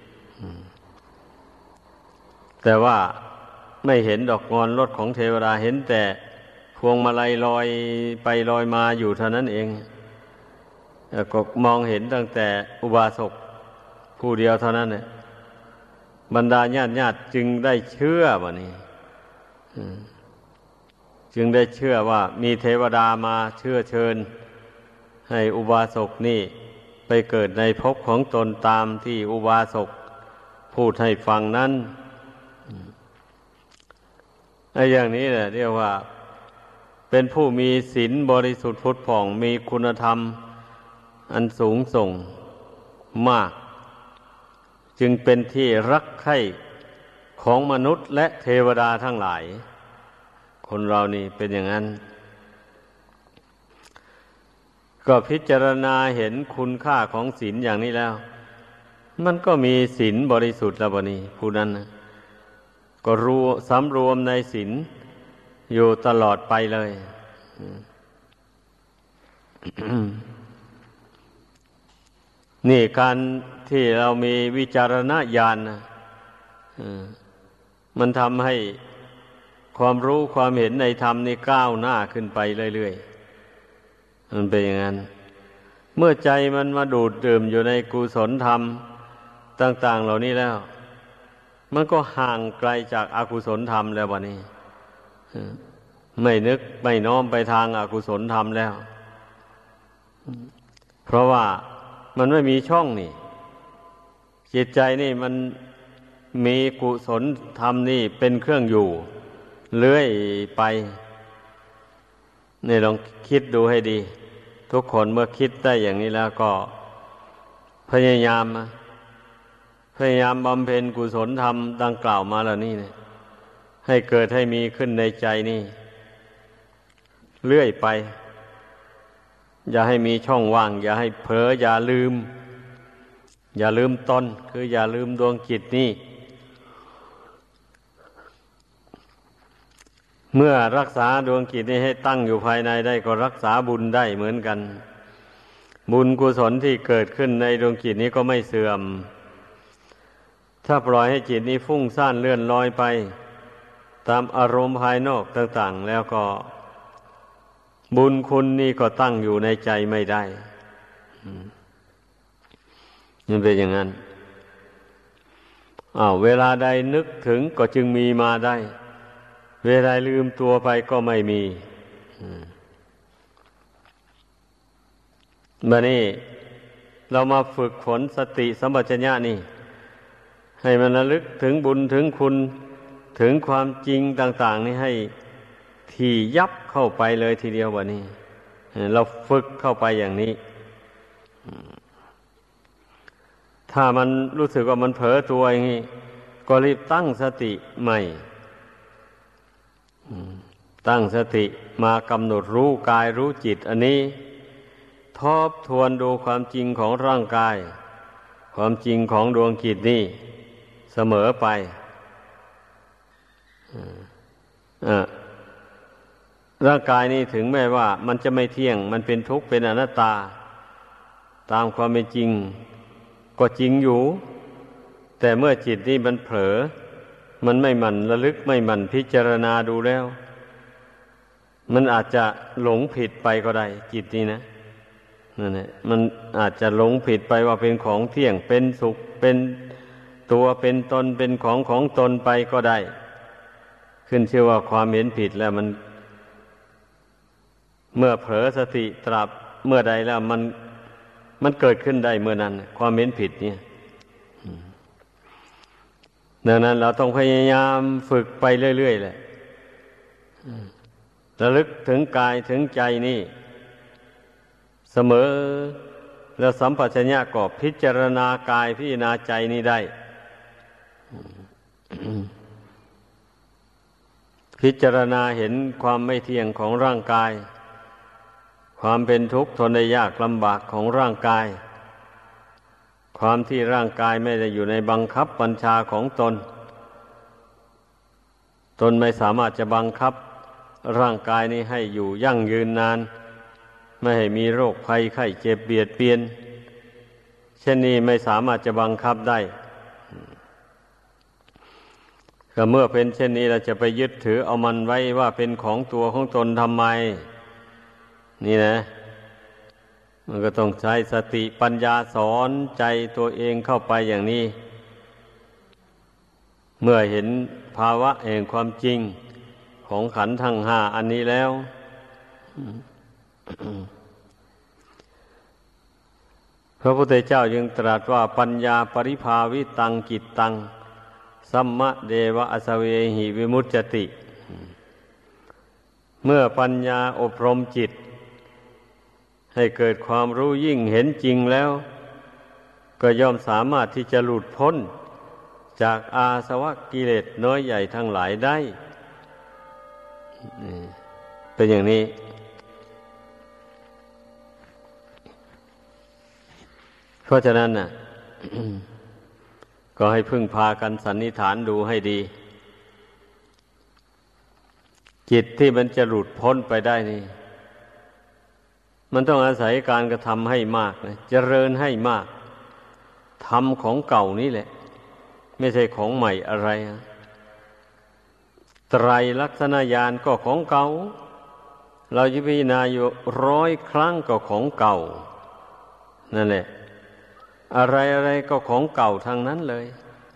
[SPEAKER 1] แต่ว่าไม่เห็นดอกงอนรถของเทวดาเห็นแต่พวงมาลัยลอยไปลอยมาอยู่เท่านั้นเองแล้วก็มองเห็นตั้งแต่อุบาสกผู้เดียวเท่านั้นเนี่ยบรรดาญาติญาติจึงได้เชื่อว่านี่จึงได้เชื่อว่ามีเทวดามาเชื้อเชิญให้อุบาสกนี่ไปเกิดในภพของตนตามที่อุบาสกพูดให้ฟังนั้นไอ้อย่างนี้แหละเรียกว่าเป็นผู้มีศีลบริสุทธิ์ผุดผ่องมีคุณธรรมอันสูงส่งมากจึงเป็นที่รักใคร่ของมนุษย์และเทวดาทั้งหลายคนเรานี่เป็นอย่างนั้นก็พิจารณาเห็นคุณค่าของศีลอย่างนี้แล้วมันก็มีศีลบริสุทธิ์แล้วบัดนี้ผู้นั้นนะก็รู้สำรวมในศีลอยู่ตลอดไปเลย นี่การที่เรามีวิจารณญาณนะมันทำให้ความรู้ความเห็นในธรรมนี่ก้าวหน้าขึ้นไปเรื่อยๆมันเป็นอย่างนั้นเมื่อใจมันมาดูดดื่มอยู่ในกุศลธรรมต่างๆเหล่านี้แล้วมันก็ห่างไกลจากอกุศลธรรมแล้วบัดนี้ไม่นึกไม่น้อมไปทางอกุศลธรรมแล้วเพราะว่ามันไม่มีช่องนี่จิตใจนี่มันมีกุศลธรรมนี่เป็นเครื่องอยู่เลื่อยไปนี่ลองคิดดูให้ดีทุกคนเมื่อคิดได้อย่างนี้แล้วก็พยายามนะพยายามบำเพ็ญกุศลธรรมดังกล่าวมาแล้วนี่เนี่ยให้เกิดให้มีขึ้นในใจนี่เลื่อยไปอย่าให้มีช่องว่างอย่าให้เผลออย่าลืมอย่าลืมตนคืออย่าลืมดวงจิตนี่เมื่อรักษาดวงจิตนี้ให้ตั้งอยู่ภายในได้ก็รักษาบุญได้เหมือนกันบุญกุศลที่เกิดขึ้นในดวงจิตนี้ก็ไม่เสื่อมถ้าปล่อยให้จิตนี้ฟุ้งซ่านเลื่อนลอยไปตามอารมณ์ภายนอกต่างๆแล้วก็บุญคุณนี่ก็ตั้งอยู่ในใจไม่ได้มันเป็นอย่างนั้นอ้าวเวลาใดนึกถึงก็จึงมีมาได้เวลาลืมตัวไปก็ไม่มีบัดนี้เรามาฝึกฝนสติสัมปชัญญะนี่ให้มันระลึกถึงบุญถึงคุณถึงความจริงต่างๆนี่ให้ที่ยับเข้าไปเลยทีเดียวบัดนี้เราฝึกเข้าไปอย่างนี้ถ้ามันรู้สึกว่ามันเผลอตัวอย่างนี้ก็รีบตั้งสติใหม่ตั้งสติมากำหนดรู้กายรู้จิตอันนี้ทบทวนดูความจริงของร่างกายความจริงของดวงจิตนี่เสมอไปร่างกายนี่ถึงแม้ว่ามันจะไม่เที่ยงมันเป็นทุกข์เป็นอนัตตาตามความเป็นจริงก็จริงอยู่แต่เมื่อจิตนี่มันเผลอมันไม่หมั่นระลึกไม่หมั่นพิจารณาดูแล้วมันอาจจะหลงผิดไปก็ได้จิตนี่นะนั่นแหละมันอาจจะหลงผิดไปว่าเป็นของเที่ยงเป็นสุขเป็นตัวเป็นตนเป็นของของตนไปก็ได้ขึ้นชื่อว่าความเห็นผิดแล้วมันเมื่อเผลอสติตราบเมื่อใดแล้วมันมันเกิดขึ้นได้เมื่อนั้นความเห็นผิดเนี่ยดังนั้นเราต้องพยายามฝึกไปเรื่อยๆแหละระลึกถึงกายถึงใจนี่เสมอแล้วสัมปชัญญะก็พิจารณากายพิจารณาใจนี่ได้พิจารณาเห็นความไม่เที่ยงของร่างกายความเป็นทุกข์ทนได้ยากลำบากของร่างกายความที่ร่างกายไม่ได้อยู่ในบังคับบัญชาของตนตนไม่สามารถจะบังคับร่างกายนี้ให้อยู่ยั่งยืนนานไม่ให้มีโรคภัยไข้เจ็บเบียดเบียนเช่นนี้ไม่สามารถจะบังคับได้ก็เมื่อเป็นเช่นนี้เราจะไปยึดถือเอามันไว้ว่าเป็นของตัวของตนทำไมนี่นะมันก็ต้องใช้สติปัญญาสอนใจตัวเองเข้าไปอย่างนี้เมื่อเห็นภาวะแห่งความจริงของขันธ์ทั้งห้าอันนี้แล้วพระพุทธเจ้าจึงตรัสว่าปัญญาปริภาวิตังจิตตังสัมมะเดวะอสเวหิวิมุตจติเมื่อปัญญาอบรมจิตให้เกิดความรู้ยิ่งเห็นจริงแล้วก็ย่อมสามารถที่จะหลุดพ้นจากอาสวะกิเลสน้อยใหญ่ทั้งหลายได้เป็นอย่างนี้เพราะฉะนั้นน่ะ ก็ให้พึ่งพากันสันนิษฐานดูให้ดีจิตที่มันจะหลุดพ้นไปได้นี่มันต้องอาศัยการกระทำให้มากนะเจริญให้มากทำของเก่านี่แหละไม่ใช่ของใหม่อะไรนะไตรลักษณญาณก็ของเก่าเราจะพิจารณาอยู่ร้อยครั้งก็ของเก่านั่นแหละอะไรอะไรก็ของเก่าทางนั้นเลย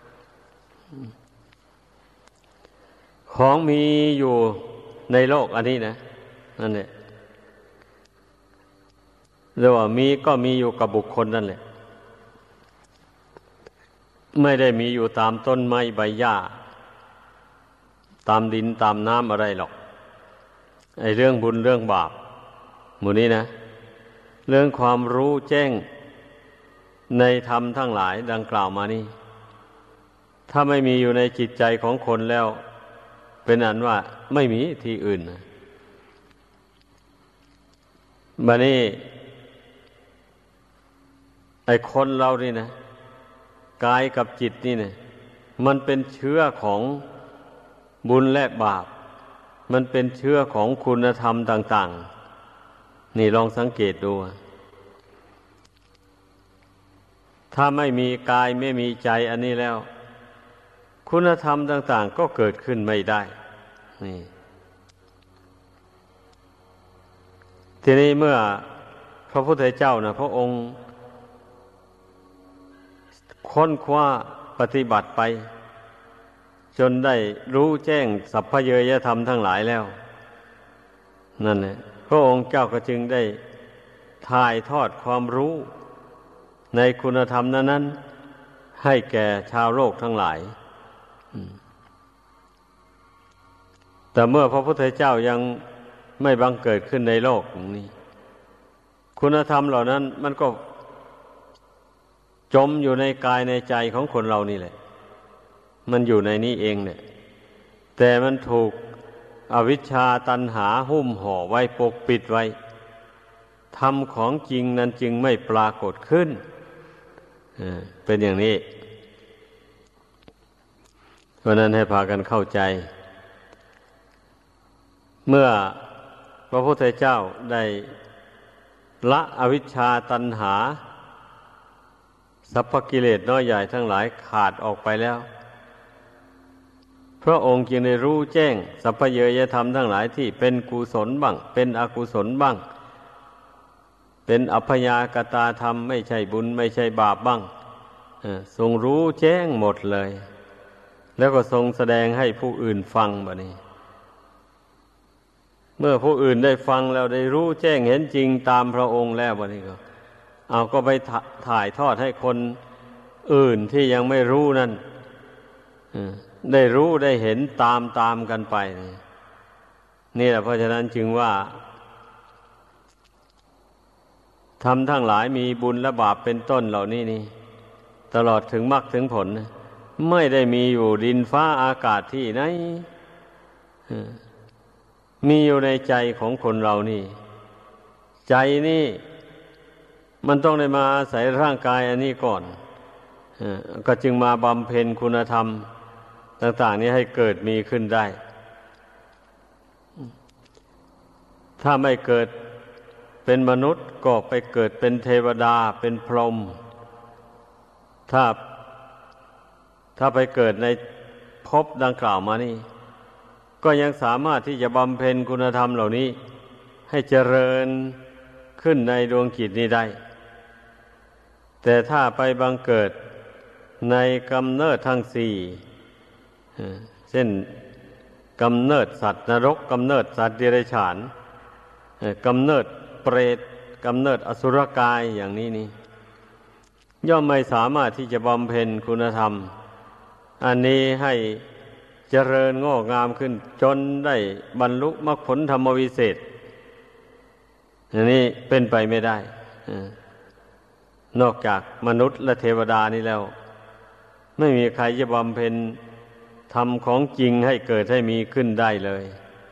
[SPEAKER 1] ของมีอยู่ในโลกอันนี้นะนั่นแหละหรือว่ามีก็มีอยู่กับบุคคลนั่นแหละไม่ได้มีอยู่ตามต้นไม้ใบหญ้าตามดินตามน้ำอะไรหรอกไอ้เรื่องบุญเรื่องบาปหมู่นี้นะเรื่องความรู้แจ้งในธรรมทั้งหลายดังกล่าวมานี่ถ้าไม่มีอยู่ในจิตใจของคนแล้วเป็นอันว่าไม่มีที่อื่นนะบัดนี้ไอ้คนเรานี่นะกายกับจิตนี่นะมันเป็นเชื้อของบุญและบาปมันเป็นเชื้อของคุณธรรมต่างๆนี่ลองสังเกตดูถ้าไม่มีกายไม่มีใจอันนี้แล้วคุณธรรมต่างๆก็เกิดขึ้นไม่ได้นี่ทีนี้เมื่อพระพุทธเจ้านะพระองค์ค้นคว้าปฏิบัติไปจนได้รู้แจ้งสัพพเยยธรรมทั้งหลายแล้วนั่นแหละพระองค์เจ้าก็จึงได้ถ่ายทอดความรู้ในคุณธรรมนั้นๆให้แก่ชาวโลกทั้งหลายแต่เมื่อพระพุทธเจ้ายังไม่บังเกิดขึ้นในโลกนี้คุณธรรมเหล่านั้นมันก็จมอยู่ในกายในใจของคนเรานี่แหละมันอยู่ในนี้เองเนี่ยแต่มันถูกอวิชชาตัณหาหุ้มห่อไว้ปกปิดไว้ธรรมของจริงนั้นจึงไม่ปรากฏขึ้นเป็นอย่างนี้เพราะนั้นให้พากันเข้าใจเมื่อพระพุทธเจ้าได้ละอวิชชาตัณหาสัพพกิเลสน้อยใหญ่ทั้งหลายขาดออกไปแล้วพระองค์จึงได้รู้แจ้งสัพพเยยธรรมทั้งหลายที่เป็นกุศลบ้างเป็นอกุศลบ้างเป็นอัพยากตาธรรมไม่ใช่บุญไม่ใช่บาปบ้างทรงรู้แจ้งหมดเลยแล้วก็ทรงแสดงให้ผู้อื่นฟังบัดนี้เมื่อผู้อื่นได้ฟังแล้วได้รู้แจ้งเห็นจริงตามพระองค์แล้วบัดนี้ก็เอาก็ไปถ่ายทอดให้คนอื่นที่ยังไม่รู้นั่นได้รู้ได้เห็นตามตามกันไปนี่แหละเพราะฉะนั้นจึงว่าทำทั้งหลายมีบุญและบาปเป็นต้นเหล่านี้นี่ตลอดถึงมรรคถึงผลไม่ได้มีอยู่ดินฟ้าอากาศที่ไหนมีอยู่ในใจของคนเรานี่ใจนี่มันต้องได้มาอาศัยร่างกายอันนี้ก่อนก็จึงมาบำเพ็ญคุณธรรมต่างๆนี้ให้เกิดมีขึ้นได้ถ้าไม่เกิดเป็นมนุษย์ก็ไปเกิดเป็นเทวดาเป็นพรหมถ้าถ้าไปเกิดในภพดังกล่าวมานี่ก็ยังสามารถที่จะบำเพ็ญคุณธรรมเหล่านี้ให้เจริญขึ้นในดวงจิตนี้ได้แต่ถ้าไปบังเกิดในกำเนิดทั้งสี่เช่นกำเนิดสัตว์นรกกำเนิดสัตว์เดรัจฉานกำเนิดเปรตกำเนิดอสุรกายอย่างนี้นี่ย่อมไม่สามารถที่จะบำเพ็ญคุณธรรมอันนี้ให้เจริญงอกงามขึ้นจนได้บรรลุมรรคผลธรรมวิเศษอันนี้เป็นไปไม่ได้นอกจากมนุษย์และเทวดานี่แล้วไม่มีใครจะบำเพ็ญธรรมของจริงให้เกิดให้มีขึ้นได้เลย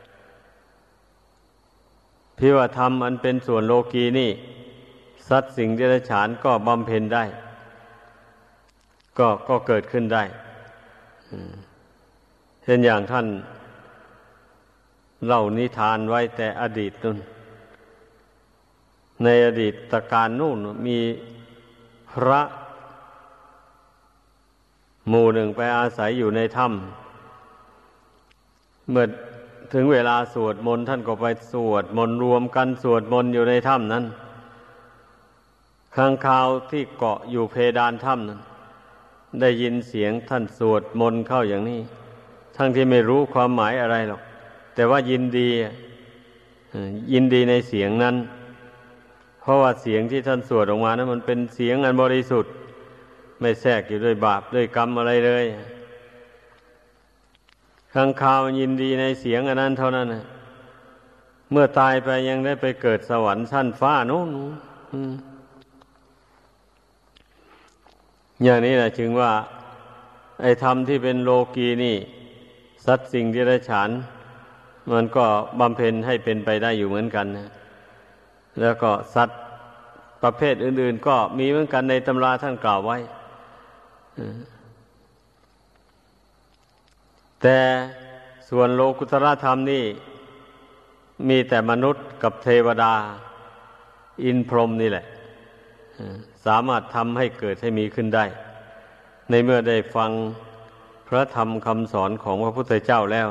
[SPEAKER 1] พี่ว่าธรรมอันเป็นส่วนโลกีนี่สัตว์สิ่งเดรัจฉานก็บำเพ็ญได้ก็ก็เกิดขึ้นได้เช่นอย่างท่านเล่านิทานไว้แต่อดีตนู่นในอดีตการนู่นมีพระหมู่หนึ่งไปอาศัยอยู่ในถ้ำเมื่อถึงเวลาสวดมนต์ท่านก็ไปสวดมนต์รวมกันสวดมนต์อยู่ในถ้ำนั้นค้างคาวที่เกาะอยู่เพดานถ้ำนั้นได้ยินเสียงท่านสวดมนต์เข้าอย่างนี้ทั้งที่ไม่รู้ความหมายอะไรหรอกแต่ว่ายินดียินดีในเสียงนั้นพราะว่าเสียงที่ท่านสวดออกมานะมันเป็นเสียงอันบริสุทธิ์ไม่แทรกอยู่ด้วยบาปด้วยกรรมอะไรเลยข้างคาวยินดีในเสียงอันนั้นเท่านั้นนะเมื่อตายไปยังได้ไปเกิดสวรรค์ชั้นฟ้าโน้นอย่างนี้แหละจึงว่าไอ้ธรรมที่เป็นโลกีนี่สัตว์สิ่งที่ได้ฉานมันก็บำเพ็ญให้เป็นไปได้อยู่เหมือนกันนะแล้วก็สัตว์ประเภทอื่นๆก็มีเหมือนกันในตำราท่านกล่าวไว้แต่ส่วนโลกุตระธรรมนี่มีแต่มนุษย์กับเทวดาอินพรหมนี่แหละสามารถทำให้เกิดให้มีขึ้นได้ในเมื่อได้ฟังพระธรรมคำสอนของพระพุทธเจ้าแล้ว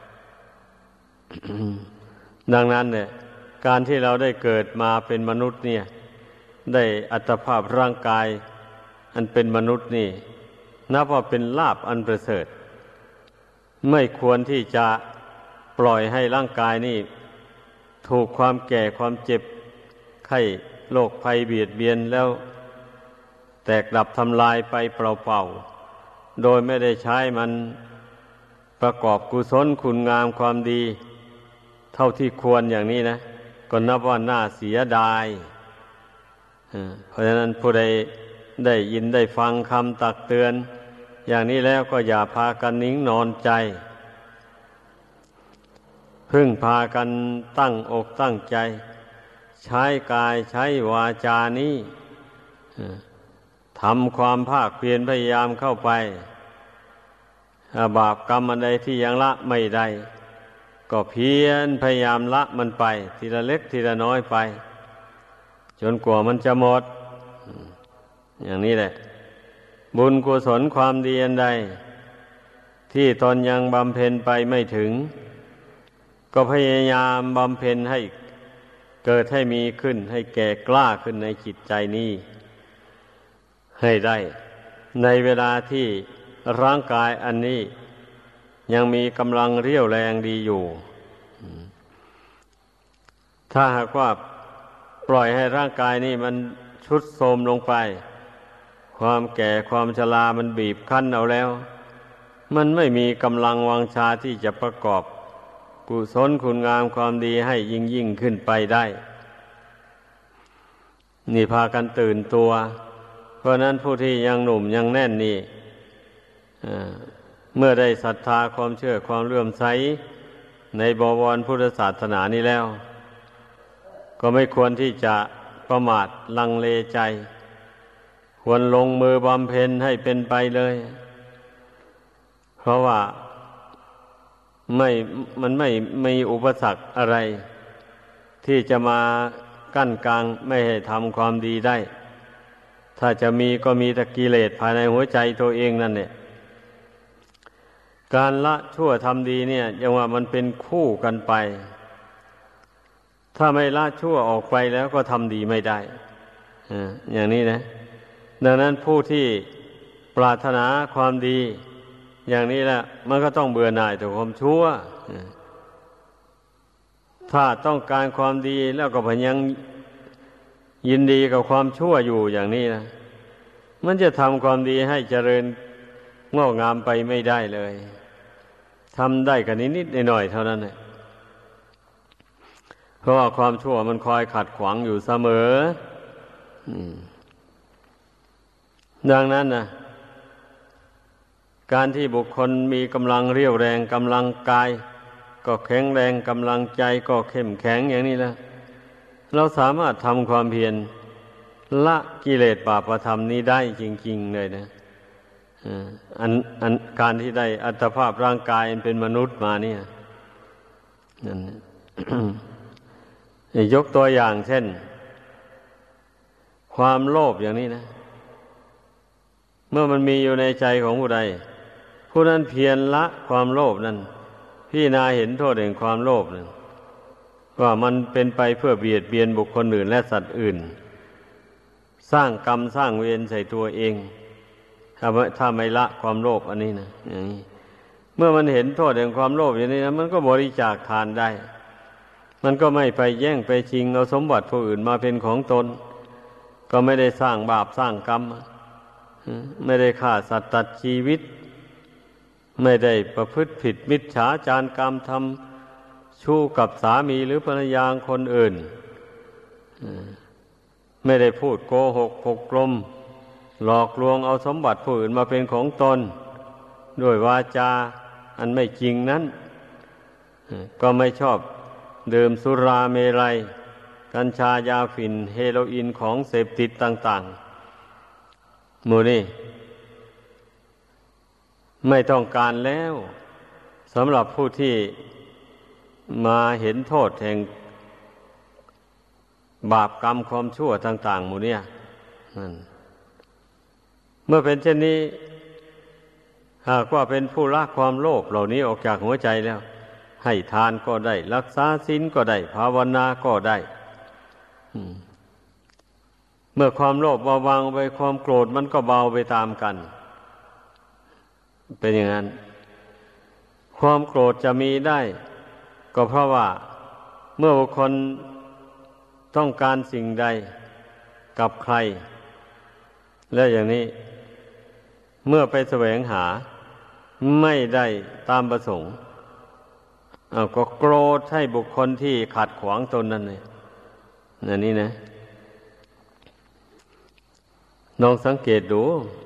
[SPEAKER 1] ดังนั้นเนี่ยการที่เราได้เกิดมาเป็นมนุษย์เนี่ยได้อัตภาพร่างกายอันเป็นมนุษย์นี่นับว่าเป็นลาภอันประเสริฐไม่ควรที่จะปล่อยให้ร่างกายนี่ถูกความแก่ความเจ็บไข้โรคภัยเบียดเบียนแล้วแตกดับทำลายไปเปล่าๆโดยไม่ได้ใช้มันประกอบกุศลคุณงามความดีเท่าที่ควรอย่างนี้นะก็นับว่าน่าเสียดายเพราะฉะนั้นผู้ใดได้ยินได้ฟังคำตักเตือนอย่างนี้แล้วก็อย่าพากันนิ่งนอนใจพึ่งพากันตั้งอกตั้งใจใช้กายใช้วาจานี้ทำความภาคเพียรพยายามเข้าไปบาปกรรมอันใดที่ยังละไม่ได้ก็เพียรพยายามละมันไปทีละเล็กทีละน้อยไปจนกว่ามันจะหมดอย่างนี้แหละบุญกุศลความดีอันใดที่ตนยังบำเพ็ญไปไม่ถึงก็พยายามบำเพ็ญให้เกิดให้มีขึ้นให้แก่กล้าขึ้นในจิตใจนี้ให้ได้ในเวลาที่ร่างกายอันนี้ยังมีกำลังเรี่ยวแรงดีอยู่ถ้าหากว่าปล่อยให้ร่างกายนี้มันทรุดโทรมลงไปความแก่ความชรามันบีบคั้นเอาแล้วมันไม่มีกำลังวังชาที่จะประกอบกุศลคุณงามความดีให้ยิ่งยิ่งขึ้นไปได้นี่พากันตื่นตัวเพราะนั้นผู้ที่ยังหนุ่มยังแน่นนี่เมื่อได้ศรัทธาความเชื่อความเลื่อมใสในบวรพุทธศาสนานี้แล้วก็ไม่ควรที่จะประมาทลังเลใจควรลงมือบำเพ็ญให้เป็นไปเลยเพราะว่าไม่มันไม่มีอุปสรรคอะไรที่จะมากั้นกลางไม่ให้ทำความดีได้ถ้าจะมีก็มีแต่กิเลสภายในหัวใจตัวเองนั่นเนี่ยการละชั่วทำดีเนี่ยยังว่ามันเป็นคู่กันไปถ้าไม่ละชั่วออกไปแล้วก็ทำดีไม่ได้อย่างนี้นะดังนั้นผู้ที่ปรารถนาความดีอย่างนี้แหละมันก็ต้องเบื่อหน่ายต่อความชั่วถ้าต้องการความดีแล้วก็พยังยินดีกับความชั่วอยู่อย่างนี้นะมันจะทำความดีให้เจริญงอกงามไปไม่ได้เลยทำได้กันนิดๆหน่อยๆเท่านั้นแหละเพราะว่าความชั่วมันคอยขัดขวางอยู่เสมอดังนั้นนะการที่บุคคลมีกำลังเรี่ยวแรงกำลังกายก็แข็งแรงกำลังใจก็เข้มแข็งอย่างนี้แล้วเราสามารถทำความเพียรละกิเลสบาปธรรมนี้ได้จริงๆเลยนะอันอันการที่ได้อัตภาพร่างกายเป็นมนุษย์มาเนี่ยนั่น ยกตัวอย่างเช่นความโลภอย่างนี้นะเมื่อมันมีอยู่ในใจของผู้ใดผู้นั้นเพียรละความโลภนั้นพิจารณาเห็นโทษแห่งความโลภนั้นว่ามันเป็นไปเพื่อเบียดเบียนบุคคลอื่นและสัตว์อื่นสร้างกรรมสร้างเวรใส่ตัวเองถ้าไม่ถ้าไม่ละความโลภอันนี้นะอย่างนี้เมื่อมันเห็นโทษแห่งความโลภอย่างนี้นะมันก็บริจาคทานได้มันก็ไม่ไปแย่งไปชิงเอาสมบัติผู้อื่นมาเป็นของตนก็ไม่ได้สร้างบาปสร้างกรรมไม่ได้ฆ่าสัตว์ตัดชีวิตไม่ได้ประพฤติผิดมิจฉาจารกรรมทำชู้กับสามีหรือภรรยาคนอื่นไม่ได้พูดโกหกปกกลมหลอกลวงเอาสมบัติผู้อื่นมาเป็นของตนด้วยวาจาอันไม่จริงนั้นก็ไม่ชอบดื่มสุราเมรัยกัญชายาฝิ่นเฮโรอีนของเสพติดต่างๆหมู่นี้ไม่ต้องการแล้วสำหรับผู้ที่มาเห็นโทษแห่งบาปกรรมความชั่วต่างๆหมู่เนี่ยเมื่อเป็นเช่นนี้หากว่าเป็นผู้ละความโลภเหล่านี้ออกจากหัวใจแล้วให้ทานก็ได้รักษาศีลก็ได้ภาวนาก็ได้เมื่อความโลภเบาบางไปความโกรธมันก็เบาไปตามกันเป็นอย่างนั้นความโกรธจะมีได้ก็เพราะว่าเมื่อบุคคลต้องการสิ่งใดกับใครและอย่างนี้เมื่อไปแสวงหาไม่ได้ตามประสงค์เอาก็โกรธให้บุคคลที่ขัดขวางตนนั่นเลยนั่นนี่นะลองสังเกตดู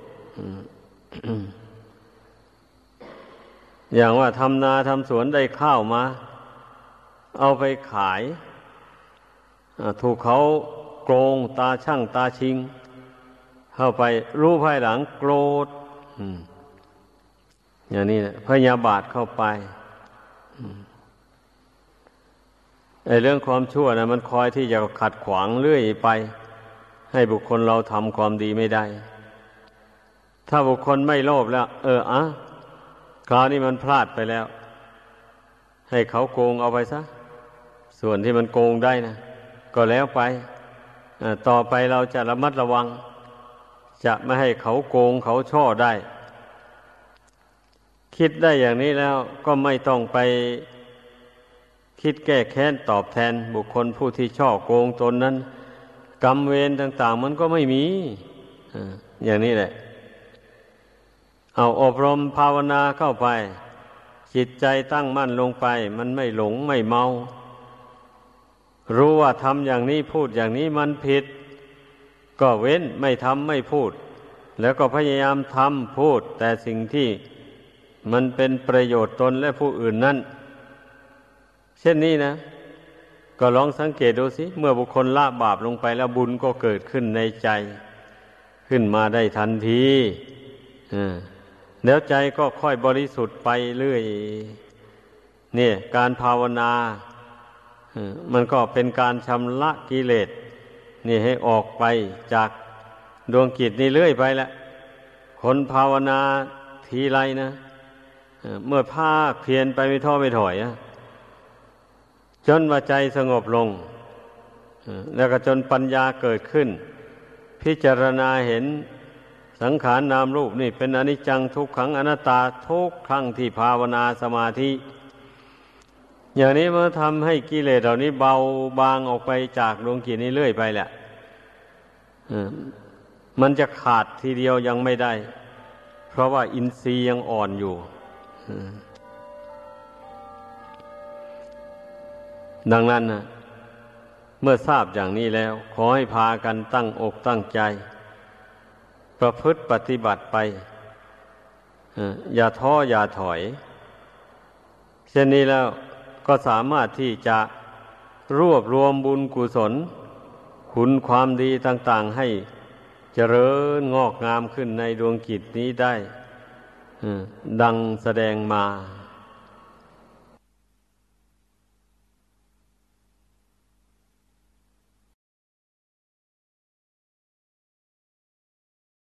[SPEAKER 1] อย่างว่าทำนาทำสวนได้ข้าวมาเอาไปขายถูกเขาโกงตาช่างตาชิงเข้าไปรู้ภายหลังโกรธอย่างนี้นะพยาบาทเข้าไปไอ้เรื่องความชั่วนะมันคอยที่จะขัดขวางเรื่อยไปให้บุคคลเราทำความดีไม่ได้ถ้าบุคคลไม่โลภแล้วเอออ่ะคราวนี้มันพลาดไปแล้วให้เขาโกงเอาไปซะส่วนที่มันโกงได้นะก็แล้วไปต่อไปเราจะระมัดระวังจะไม่ให้เขาโกงเขาช่อได้คิดได้อย่างนี้แล้วก็ไม่ต้องไปคิดแก้แค้นตอบแทนบุคคลผู้ที่ช่อโกงตนนั้นกรรมเวรต่างๆมันก็ไม่มีอย่างนี้แหละเอาอบรมภาวนาเข้าไปจิตใจตั้งมั่นลงไปมันไม่หลงไม่เมารู้ว่าทำอย่างนี้พูดอย่างนี้มันผิดก็เว้นไม่ทำไม่พูดแล้วก็พยายามทำพูดแต่สิ่งที่มันเป็นประโยชน์ตนและผู้อื่นนั่นเช่นนี้นะก็ลองสังเกตดูสิเมื่อบุคคลละบาปลงไปแล้วบุญก็เกิดขึ้นในใจขึ้นมาได้ทันทีแล้วใจก็ค่อยบริสุทธิ์ไปเรื่อยเนี่ยการภาวนามันก็เป็นการชำระกิเลสนี่ให้ออกไปจากดวงจิตนี่เรื่อยไปแหละคนภาวนาทีไรนะเมื่อภาคเพียรไปไม่ท้อไม่ถอยจนว่าใจสงบลงแล้วก็จนปัญญาเกิดขึ้นพิจารณาเห็นสังขารนามรูปนี่เป็นอนิจจังทุกขังอนัตตาทุกครั้งที่ภาวนาสมาธิอย่างนี้มันทำให้กิเลสเหล่านี้เบาบางออกไปจากดวงจิตนี้เรื่อยไปแหละมันจะขาดทีเดียวยังไม่ได้เพราะว่าอินทรีย์ยังอ่อนอยู่ดังนั้นนะเมื่อทราบอย่างนี้แล้วขอให้พากันตั้งอกตั้งใจประพฤติปฏิบัติไปอย่าท้ออย่าถอยเช่นนี้แล้วก็สามารถที่จะรวบรวมบุญกุศลคุณความดีต่างๆให้เจริญงอกงามขึ้นในดวงจิตนี้ได้ดังแสดงมา